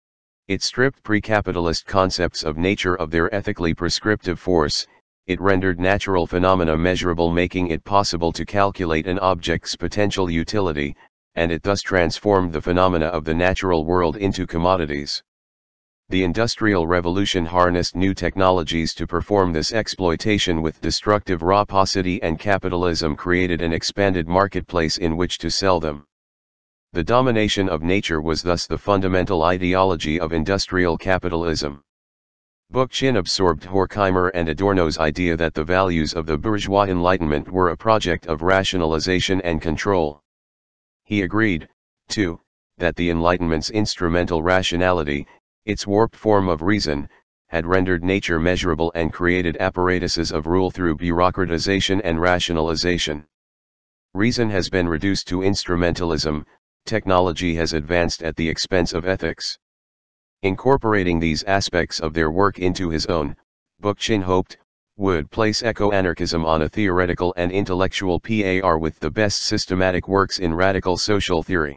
It stripped pre-capitalist concepts of nature of their ethically prescriptive force, it rendered natural phenomena measurable, making it possible to calculate an object's potential utility, and it thus transformed the phenomena of the natural world into commodities. The Industrial Revolution harnessed new technologies to perform this exploitation with destructive rapacity, and capitalism created an expanded marketplace in which to sell them. The domination of nature was thus the fundamental ideology of industrial capitalism. Bookchin absorbed Horkheimer and Adorno's idea that the values of the bourgeois Enlightenment were a project of rationalization and control. He agreed, too, that the Enlightenment's instrumental rationality, its warped form of reason, had rendered nature measurable and created apparatuses of rule through bureaucratization and rationalization. Reason has been reduced to instrumentalism, technology has advanced at the expense of ethics. Incorporating these aspects of their work into his own, Bookchin hoped, would place eco-anarchism on a theoretical and intellectual par with the best systematic works in radical social theory.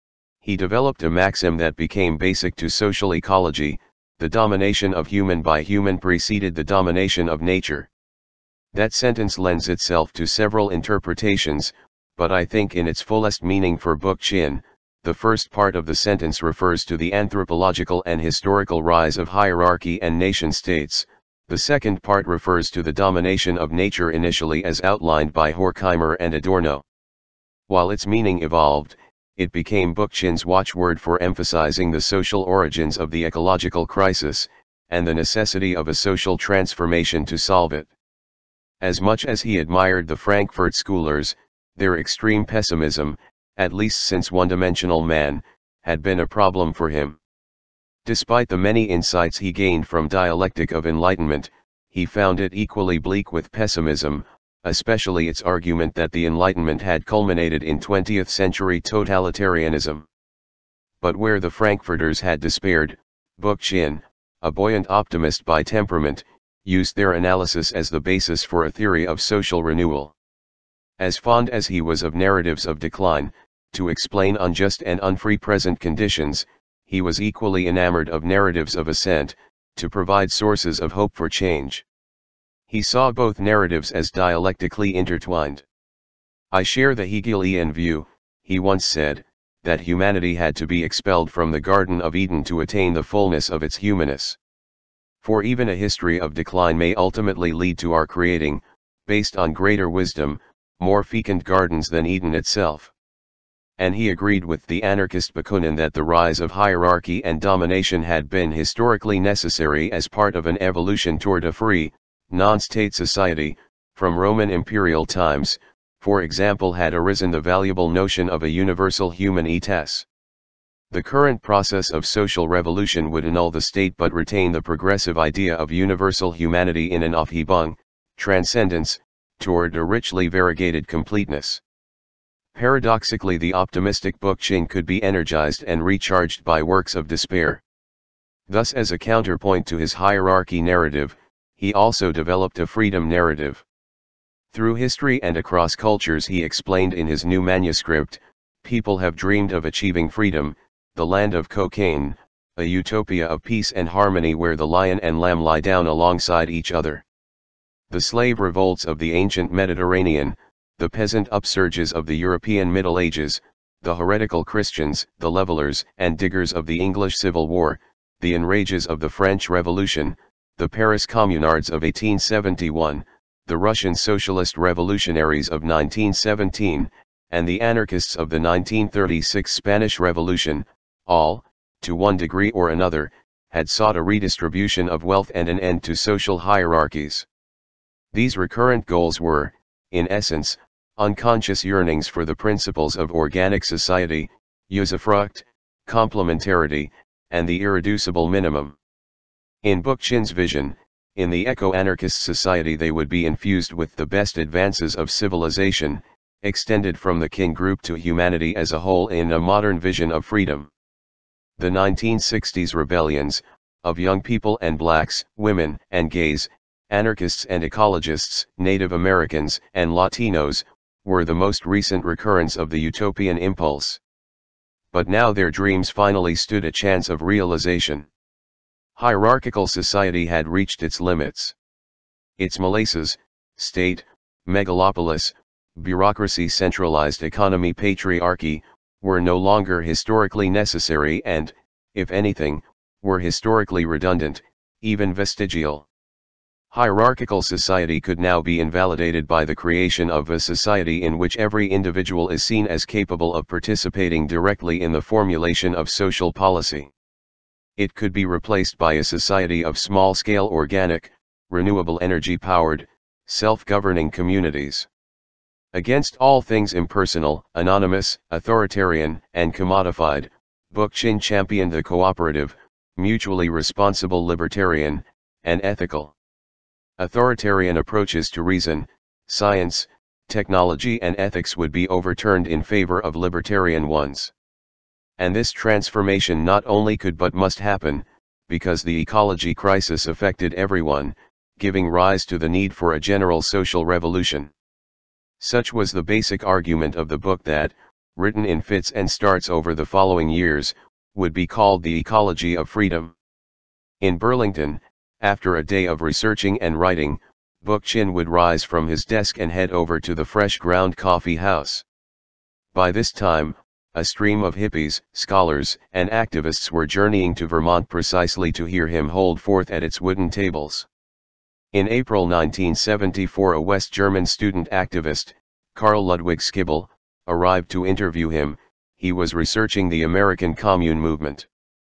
He developed a maxim that became basic to social ecology: the domination of human by human preceded the domination of nature. That sentence lends itself to several interpretations, but I think in its fullest meaning for Bookchin, the first part of the sentence refers to the anthropological and historical rise of hierarchy and nation-states, the second part refers to the domination of nature initially as outlined by Horkheimer and Adorno. While its meaning evolved, it became Bookchin's watchword for emphasizing the social origins of the ecological crisis, and the necessity of a social transformation to solve it. As much as he admired the Frankfurt Schoolers, their extreme pessimism, at least since one-dimensional man, had been a problem for him. Despite the many insights he gained from Dialectic of Enlightenment, he found it equally bleak with pessimism, especially its argument that the Enlightenment had culminated in 20th century totalitarianism. But where the Frankfurters had despaired, Bookchin, a buoyant optimist by temperament, used their analysis as the basis for a theory of social renewal. As fond as he was of narratives of decline, to explain unjust and unfree present conditions, he was equally enamored of narratives of ascent, to provide sources of hope for change. He saw both narratives as dialectically intertwined. "I share the Hegelian view," he once said, "that humanity had to be expelled from the Garden of Eden to attain the fullness of its humanness. For even a history of decline may ultimately lead to our creating, based on greater wisdom, more fecund gardens than Eden itself." And he agreed with the anarchist Bookchin that the rise of hierarchy and domination had been historically necessary as part of an evolution toward a free, non-state society. From Roman imperial times, for example, had arisen the valuable notion of a universal humanitas. The current process of social revolution would annul the state but retain the progressive idea of universal humanity in an Aufhebung, transcendence, toward a richly variegated completeness. Paradoxically, the optimistic Bookchin could be energized and recharged by works of despair. Thus, as a counterpoint to his hierarchy narrative, he also developed a freedom narrative. Through history and across cultures, he explained in his new manuscript, people have dreamed of achieving freedom, the land of cocaine, a utopia of peace and harmony where the lion and lamb lie down alongside each other. The slave revolts of the ancient Mediterranean, the peasant upsurges of the European Middle Ages, the heretical Christians, the levelers and diggers of the English Civil War, the enrages of the French Revolution, the Paris Communards of 1871, the Russian Socialist Revolutionaries of 1917, and the anarchists of the 1936 Spanish Revolution, all, to one degree or another, had sought a redistribution of wealth and an end to social hierarchies. These recurrent goals were, in essence, unconscious yearnings for the principles of organic society, usufruct, complementarity, and the irreducible minimum. In Bookchin's vision, In the eco-anarchist society they would be infused with the best advances of civilization, extended from the kin group to humanity as a whole in a modern vision of freedom. The 1960s rebellions, of young people and blacks, women and gays, anarchists and ecologists, Native Americans and Latinos, were the most recent recurrence of the utopian impulse. But now their dreams finally stood a chance of realization. Hierarchical society had reached its limits. Its molasses, state, megalopolis, bureaucracy, centralized economy, patriarchy, were no longer historically necessary and, if anything, were historically redundant, even vestigial. Hierarchical society could now be invalidated by the creation of a society in which every individual is seen as capable of participating directly in the formulation of social policy. It could be replaced by a society of small-scale organic, renewable energy-powered, self-governing communities. Against all things impersonal, anonymous, authoritarian, and commodified, Bookchin championed the cooperative, mutually responsible libertarian, and ethical. Authoritarian approaches to reason, science, technology and ethics would be overturned in favor of libertarian ones. And this transformation not only could but must happen, because the ecology crisis affected everyone, giving rise to the need for a general social revolution. Such was the basic argument of the book that, written in fits and starts over the following years, would be called The Ecology of Freedom. In Burlington, after a day of researching and writing, Bookchin would rise from his desk and head over to the Fresh Ground Coffee House. By this time, a stream of hippies, scholars, and activists were journeying to Vermont precisely to hear him hold forth at its wooden tables. In April 1974, a West German student activist, Karl Ludwig Schiebel, arrived to interview him. He was researching the American Commune movement.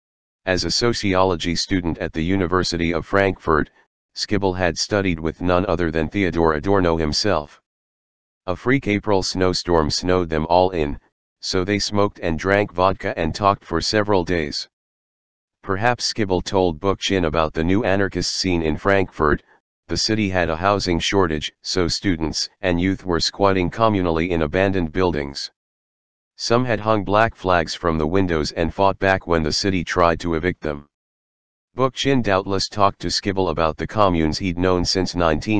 As a sociology student at the University of Frankfurt, Schiebel had studied with none other than Theodor Adorno himself. A freak April snowstorm snowed them all in, so they smoked and drank vodka and talked for several days. Perhaps Schiebel told Bookchin about the new anarchist scene in Frankfurt. The city had a housing shortage, so students and youth were squatting communally in abandoned buildings. Some had hung black flags from the windows and fought back when the city tried to evict them. Bookchin doubtless talked to Schiebel about the communes he'd known since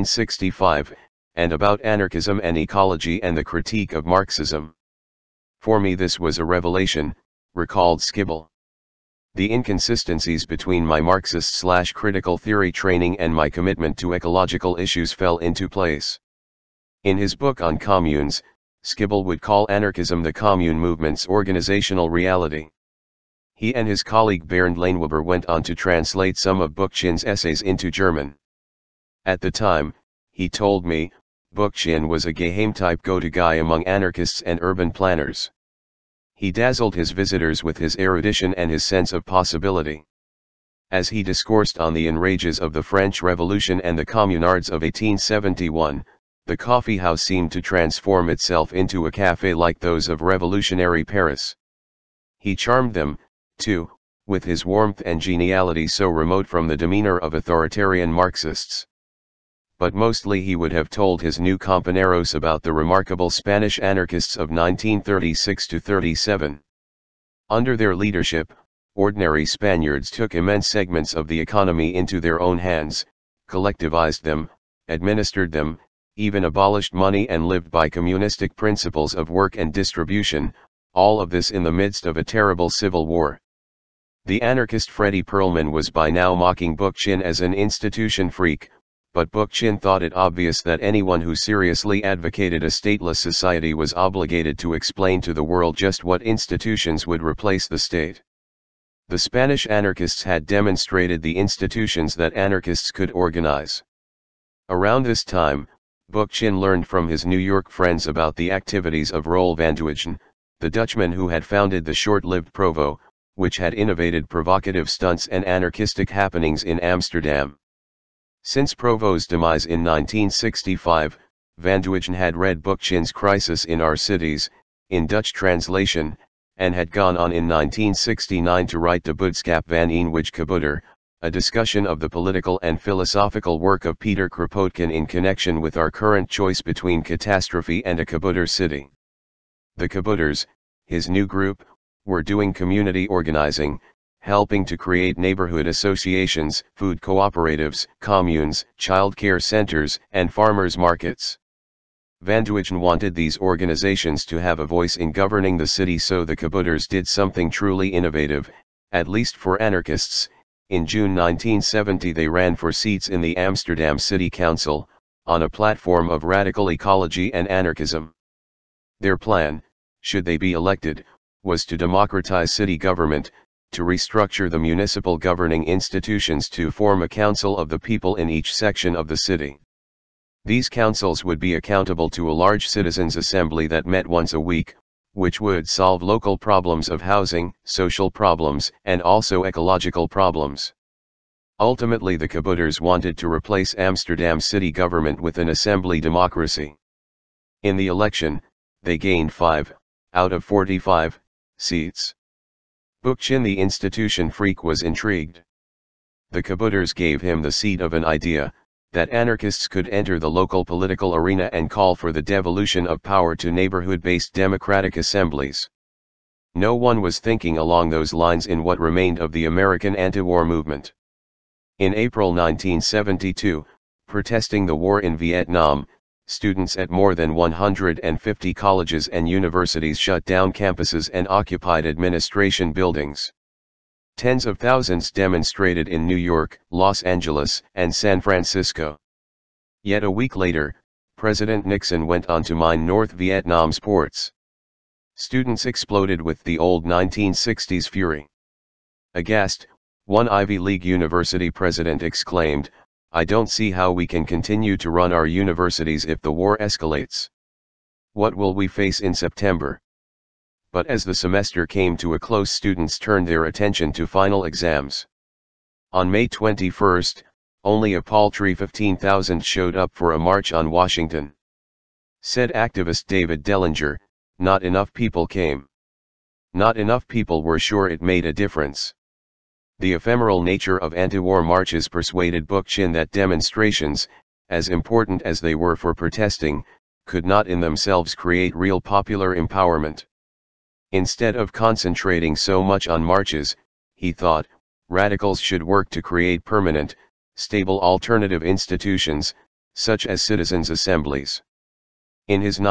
1965, and about anarchism and ecology and the critique of Marxism. For me this was a revelation, recalled Schiebel. The inconsistencies between my Marxist/critical theory training and my commitment to ecological issues fell into place. In his book on communes, Schiebel would call anarchism the commune movement's organizational reality. He and his colleague Bernd Leinweber went on to translate some of Bookchin's essays into German. At the time, he told me, Bookchin was a Geheimtyp go-to guy among anarchists and urban planners. He dazzled his visitors with his erudition and his sense of possibility. As he discoursed on the enrages of the French Revolution and the communards of 1871, the coffee house seemed to transform itself into a café like those of revolutionary Paris. He charmed them, too, with his warmth and geniality so remote from the demeanor of authoritarian Marxists. But mostly he would have told his new compañeros about the remarkable Spanish anarchists of 1936–37. Under their leadership, ordinary Spaniards took immense segments of the economy into their own hands, collectivized them, administered them, even abolished money and lived by communistic principles of work and distribution, all of this in the midst of a terrible civil war. The anarchist Freddie Perlman was by now mocking Bookchin as an institution freak, but Bookchin thought it obvious that anyone who seriously advocated a stateless society was obligated to explain to the world just what institutions would replace the state. The Spanish anarchists had demonstrated the institutions that anarchists could organize. Around this time, Bookchin learned from his New York friends about the activities of Roel van Duygen, the Dutchman who had founded the short-lived Provo, which had innovated provocative stunts and anarchistic happenings in Amsterdam. Since Provo's demise in 1965, van Duygen had read Bookchin's Crisis in Our Cities, in Dutch translation, and had gone on in 1969 to write De Boodschap van een Wijk Kabouter, a discussion of the political and philosophical work of Peter Kropotkin in connection with our current choice between Catastrophe and a Kabuter city. The Kabuters, his new group, were doing community organizing, helping to create neighborhood associations, food cooperatives, communes, childcare centers, and farmers' markets. Van Duyken wanted these organizations to have a voice in governing the city, so the Kabuters did something truly innovative, at least for anarchists. In June 1970 they ran for seats in the Amsterdam City Council, on a platform of radical ecology and anarchism. Their plan, should they be elected, was to democratize city government, to restructure the municipal governing institutions to form a council of the people in each section of the city. These councils would be accountable to a large citizens' assembly that met once a week, which would solve local problems of housing, social problems, and also ecological problems. Ultimately, the Kabuters wanted to replace Amsterdam city government with an assembly democracy. In the election, they gained 5, out of 45, seats. Bookchin, the institution freak, was intrigued. The Kabuters gave him the seed of an idea, that anarchists could enter the local political arena and call for the devolution of power to neighborhood-based democratic assemblies. No one was thinking along those lines in what remained of the American anti-war movement. In April 1972, protesting the war in Vietnam, students at more than 150 colleges and universities shut down campuses and occupied administration buildings. Tens of thousands demonstrated in New York, Los Angeles, and San Francisco. Yet a week later, President Nixon went on to mine North Vietnam's ports. Students exploded with the old 1960s fury. Aghast, one Ivy League university president exclaimed, "I don't see how we can continue to run our universities if the war escalates. What will we face in September?" But as the semester came to a close, students turned their attention to final exams. On May 21, only a paltry 15,000 showed up for a march on Washington. Said activist David Dellinger, "Not enough people came. Not enough people were sure it made a difference." The ephemeral nature of anti-war marches persuaded Bookchin that demonstrations, as important as they were for protesting, could not in themselves create real popular empowerment. Instead of concentrating so much on marches, he thought, radicals should work to create permanent, stable alternative institutions, such as citizens' assemblies. In his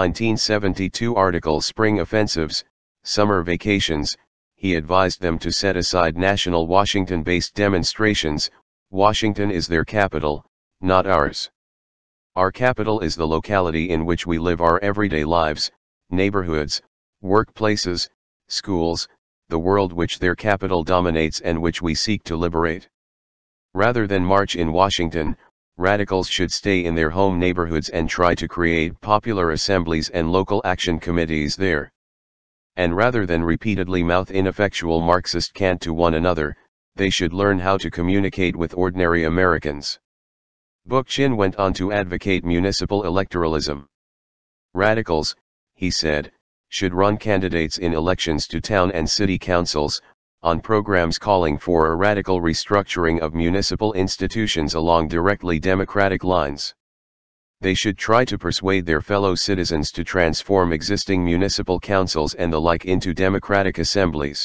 1972 article Spring Offensives, Summer Vacations, he advised them to set aside national Washington-based demonstrations. Washington is their capital, not ours. Our capital is the locality in which we live our everyday lives, neighborhoods, workplaces, schools, the world which their capital dominates and which we seek to liberate. Rather than march in Washington, radicals should stay in their home neighborhoods and try to create popular assemblies and local action committees there. And rather than repeatedly mouth ineffectual Marxist cant to one another, they should learn how to communicate with ordinary Americans. Bookchin went on to advocate municipal electoralism. Radicals, he said, should run candidates in elections to town and city councils, on programs calling for a radical restructuring of municipal institutions along directly democratic lines. They should try to persuade their fellow citizens to transform existing municipal councils and the like into democratic assemblies.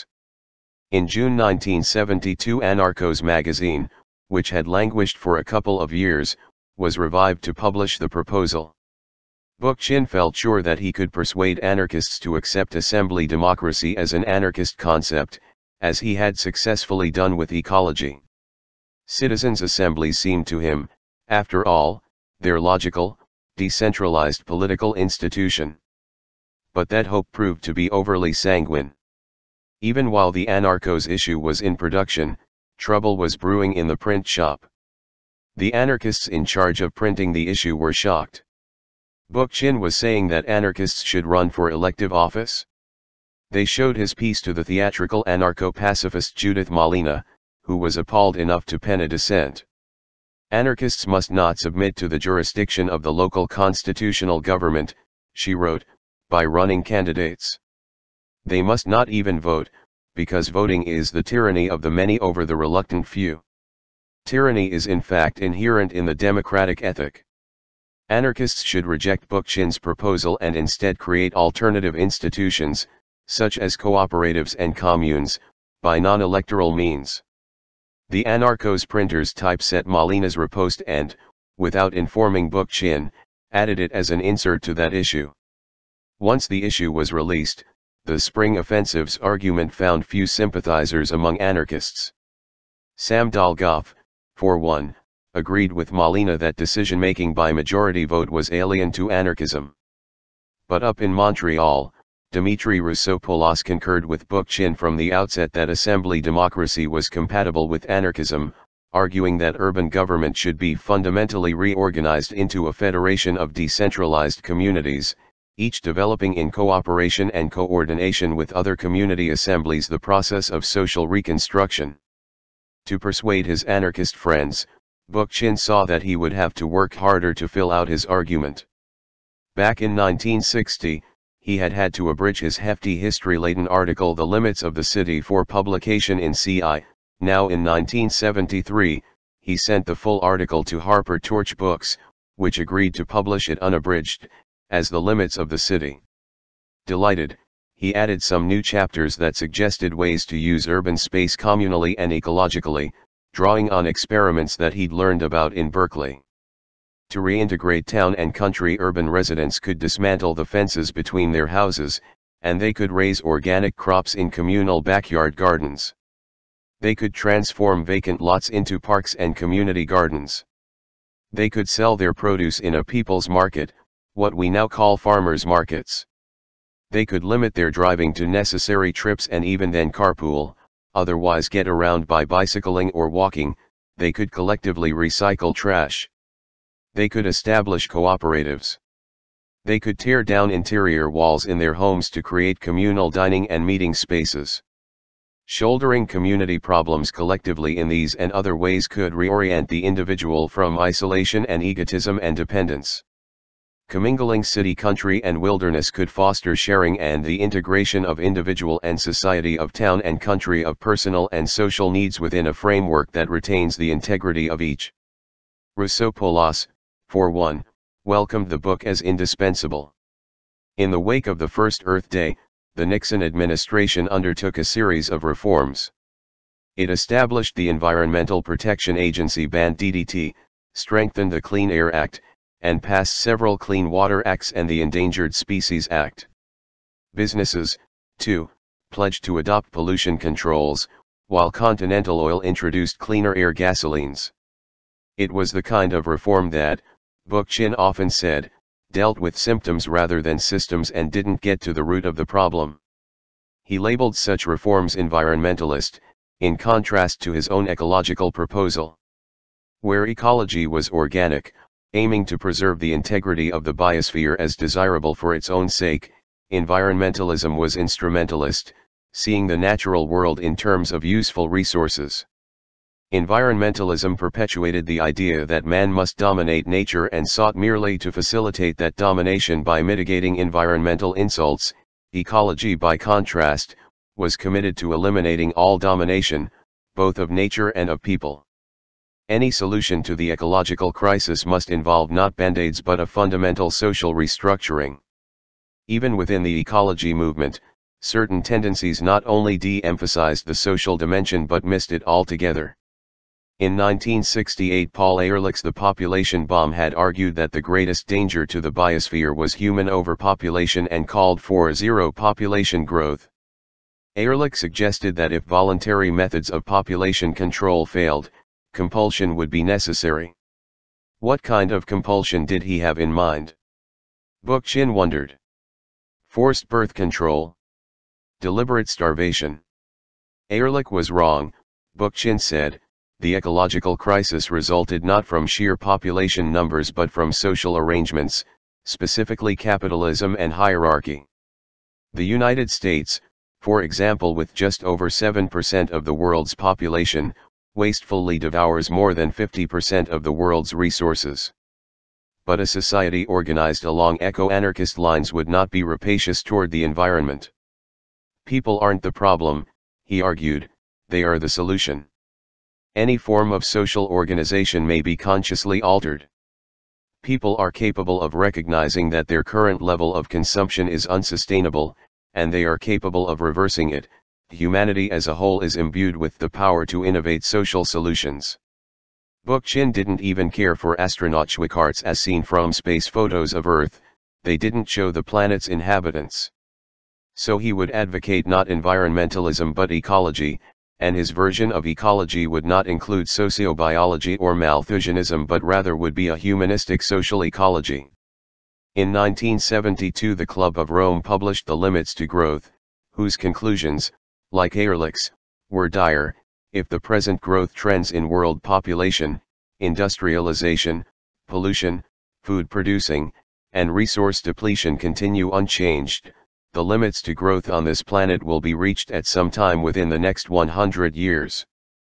In June 1972, Anarchos magazine, which had languished for a couple of years, was revived to publish the proposal. Bookchin felt sure that he could persuade anarchists to accept assembly democracy as an anarchist concept, as he had successfully done with ecology. Citizens' assemblies seemed to him, after all, their logical, decentralized political institution. But that hope proved to be overly sanguine. Even while the Anarchos issue was in production, trouble was brewing in the print shop. The anarchists in charge of printing the issue were shocked. Bookchin was saying that anarchists should run for elective office. They showed his piece to the theatrical anarcho-pacifist Judith Malina, who was appalled enough to pen a dissent. Anarchists must not submit to the jurisdiction of the local constitutional government, she wrote, by running candidates. They must not even vote, because voting is the tyranny of the many over the reluctant few. Tyranny is in fact inherent in the democratic ethic. Anarchists should reject Bookchin's proposal and instead create alternative institutions, such as cooperatives and communes, by non-electoral means. The anarchos printers typeset Molina's riposte and, without informing Bookchin, added it as an insert to that issue. Once the issue was released, the Spring Offensive's argument found few sympathizers among anarchists. Sam Dolgoff, for one, agreed with Molina that decision-making by majority vote was alien to anarchism. But up in Montreal, Dmitry Rousseau-Poulos concurred with Bookchin from the outset that assembly democracy was compatible with anarchism, arguing that urban government should be fundamentally reorganized into a federation of decentralized communities, each developing in cooperation and coordination with other community assemblies the process of social reconstruction. To persuade his anarchist friends, Bookchin saw that he would have to work harder to fill out his argument. Back in 1960, he had had to abridge his hefty history-laden article The Limits of the City for publication in CI. Now in 1973, he sent the full article to Harper Torch Books, which agreed to publish it unabridged, as The Limits of the City. Delighted, he added some new chapters that suggested ways to use urban space communally and ecologically, drawing on experiments that he'd learned about in Berkeley. To reintegrate town and country, urban residents could dismantle the fences between their houses, and they could raise organic crops in communal backyard gardens. They could transform vacant lots into parks and community gardens. They could sell their produce in a people's market, what we now call farmers' markets. They could limit their driving to necessary trips and even then carpool, otherwise get around by bicycling or walking. They could collectively recycle trash. They could establish cooperatives. They could tear down interior walls in their homes to create communal dining and meeting spaces. Shouldering community problems collectively in these and other ways could reorient the individual from isolation and egotism and dependence. Commingling city, country and wilderness could foster sharing and the integration of individual and society, of town and country, of personal and social needs within a framework that retains the integrity of each. Rousseau-Poulos, for one, welcomed the book as indispensable. In the wake of the first Earth Day, the Nixon administration undertook a series of reforms. It established the Environmental Protection Agency, banned DDT, strengthened the Clean Air Act, and passed several Clean Water Acts and the Endangered Species Act. Businesses, too, pledged to adopt pollution controls, while Continental Oil introduced cleaner air gasolines. It was the kind of reform that, Bookchin often said, dealt with symptoms rather than systems and didn't get to the root of the problem. He labeled such reforms environmentalist, in contrast to his own ecological proposal. Where ecology was organic, aiming to preserve the integrity of the biosphere as desirable for its own sake, environmentalism was instrumentalist, seeing the natural world in terms of useful resources. Environmentalism perpetuated the idea that man must dominate nature and sought merely to facilitate that domination by mitigating environmental insults. Ecology, by contrast, was committed to eliminating all domination, both of nature and of people. Any solution to the ecological crisis must involve not band-aids but a fundamental social restructuring. Even within the ecology movement, certain tendencies not only de-emphasized the social dimension but missed it altogether. In 1968, Paul Ehrlich's The Population Bomb had argued that the greatest danger to the biosphere was human overpopulation and called for zero population growth. Ehrlich suggested that if voluntary methods of population control failed, compulsion would be necessary. What kind of compulsion did he have in mind? Bookchin wondered. Forced birth control? Deliberate starvation? Ehrlich was wrong, Bookchin said. The ecological crisis resulted not from sheer population numbers but from social arrangements, specifically capitalism and hierarchy. The United States, for example, with just over 7% of the world's population, wastefully devours more than 50% of the world's resources. But a society organized along eco-anarchist lines would not be rapacious toward the environment. People aren't the problem, he argued, they are the solution. Any form of social organization may be consciously altered. People are capable of recognizing that their current level of consumption is unsustainable, and they are capable of reversing it. Humanity as a whole is imbued with the power to innovate social solutions. Bookchin didn't even care for astronaut Schweikarts as seen from space photos of Earth. They didn't show the planet's inhabitants. So he would advocate not environmentalism but ecology, and his version of ecology would not include sociobiology or Malthusianism but rather would be a humanistic social ecology. In 1972 the Club of Rome published The Limits to Growth, whose conclusions, like Ehrlich's, were dire. If the present growth trends in world population, industrialization, pollution, food producing, and resource depletion continue unchanged, the limits to growth on this planet will be reached at some time within the next 100 years.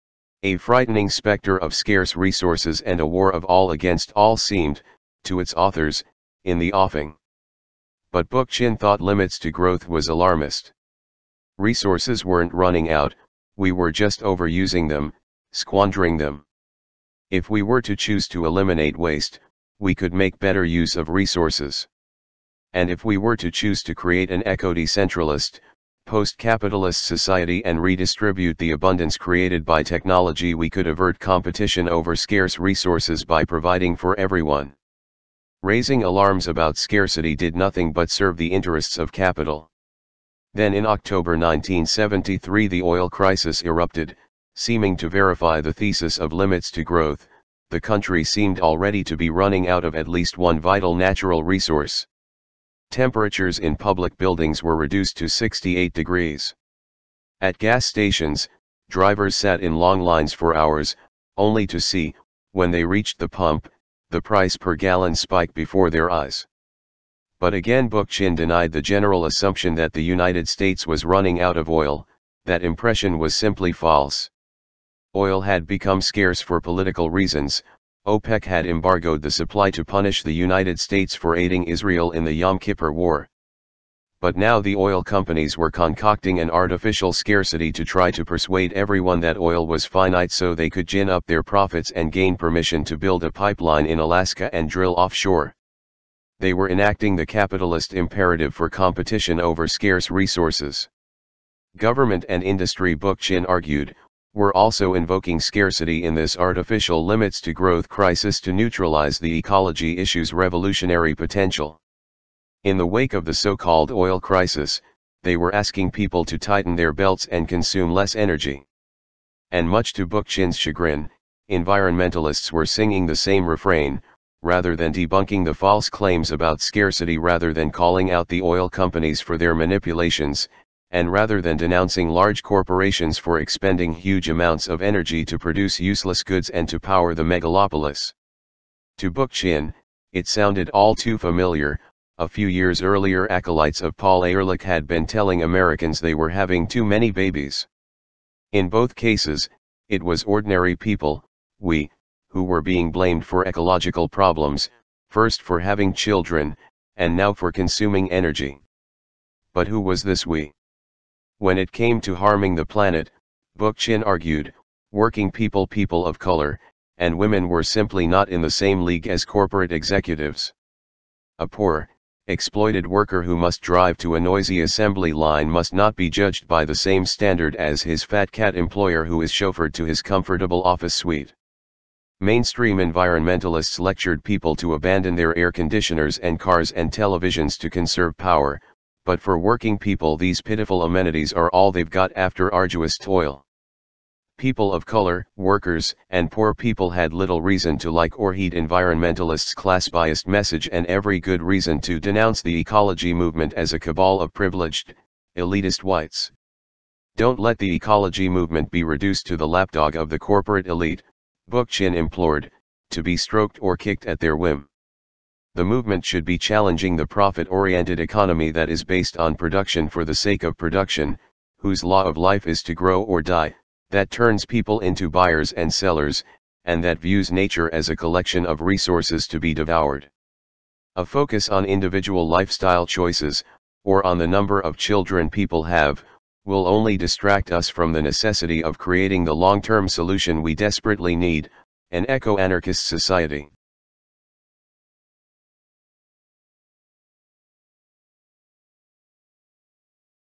A frightening specter of scarce resources and a war of all against all seemed, to its authors, in the offing. But Bookchin thought limits to growth was alarmist. Resources weren't running out, we were just overusing them, squandering them. If we were to choose to eliminate waste, we could make better use of resources. And if we were to choose to create an eco-decentralist, post-capitalist society and redistribute the abundance created by technology, we could avert competition over scarce resources by providing for everyone. Raising alarms about scarcity did nothing but serve the interests of capital. Then in October 1973 the oil crisis erupted, seeming to verify the thesis of limits to growth. The country seemed already to be running out of at least one vital natural resource. Temperatures in public buildings were reduced to 68 degrees. At gas stations, drivers sat in long lines for hours, only to see, when they reached the pump, the price per gallon spike before their eyes. But again Bookchin denied the general assumption that the United States was running out of oil. That impression was simply false. Oil had become scarce for political reasons. OPEC had embargoed the supply to punish the United States for aiding Israel in the Yom Kippur War. But now the oil companies were concocting an artificial scarcity to try to persuade everyone that oil was finite so they could gin up their profits and gain permission to build a pipeline in Alaska and drill offshore. They were enacting the capitalist imperative for competition over scarce resources. Government and industry, Bookchin argued, were also invoking scarcity in this artificial limits to growth crisis to neutralize the ecology issue's revolutionary potential. In the wake of the so-called oil crisis, they were asking people to tighten their belts and consume less energy. And much to Bookchin's chagrin, environmentalists were singing the same refrain, rather than debunking the false claims about scarcity, rather than calling out the oil companies for their manipulations, and rather than denouncing large corporations for expending huge amounts of energy to produce useless goods and to power the megalopolis. To Bookchin, it sounded all too familiar. A few years earlier acolytes of Paul Ehrlich had been telling Americans they were having too many babies. In both cases, it was ordinary people, we, who were being blamed for ecological problems, first for having children, and now for consuming energy. But who was this we? When it came to harming the planet, Bookchin argued, working people, people of color, and women were simply not in the same league as corporate executives. A poor, exploited worker who must drive to a noisy assembly line must not be judged by the same standard as his fat cat employer who is chauffeured to his comfortable office suite. Mainstream environmentalists lectured people to abandon their air conditioners and cars and televisions to conserve power, but for working people these pitiful amenities are all they've got after arduous toil. People of color, workers, and poor people had little reason to like or heed environmentalists' class-biased message and every good reason to denounce the ecology movement as a cabal of privileged, elitist whites. Don't let the ecology movement be reduced to the lapdog of the corporate elite, Bookchin implored, to be stroked or kicked at their whim. The movement should be challenging the profit-oriented economy that is based on production for the sake of production, whose law of life is to grow or die, that turns people into buyers and sellers, and that views nature as a collection of resources to be devoured. A focus on individual lifestyle choices, or on the number of children people have, will only distract us from the necessity of creating the long-term solution we desperately need, an eco-anarchist society.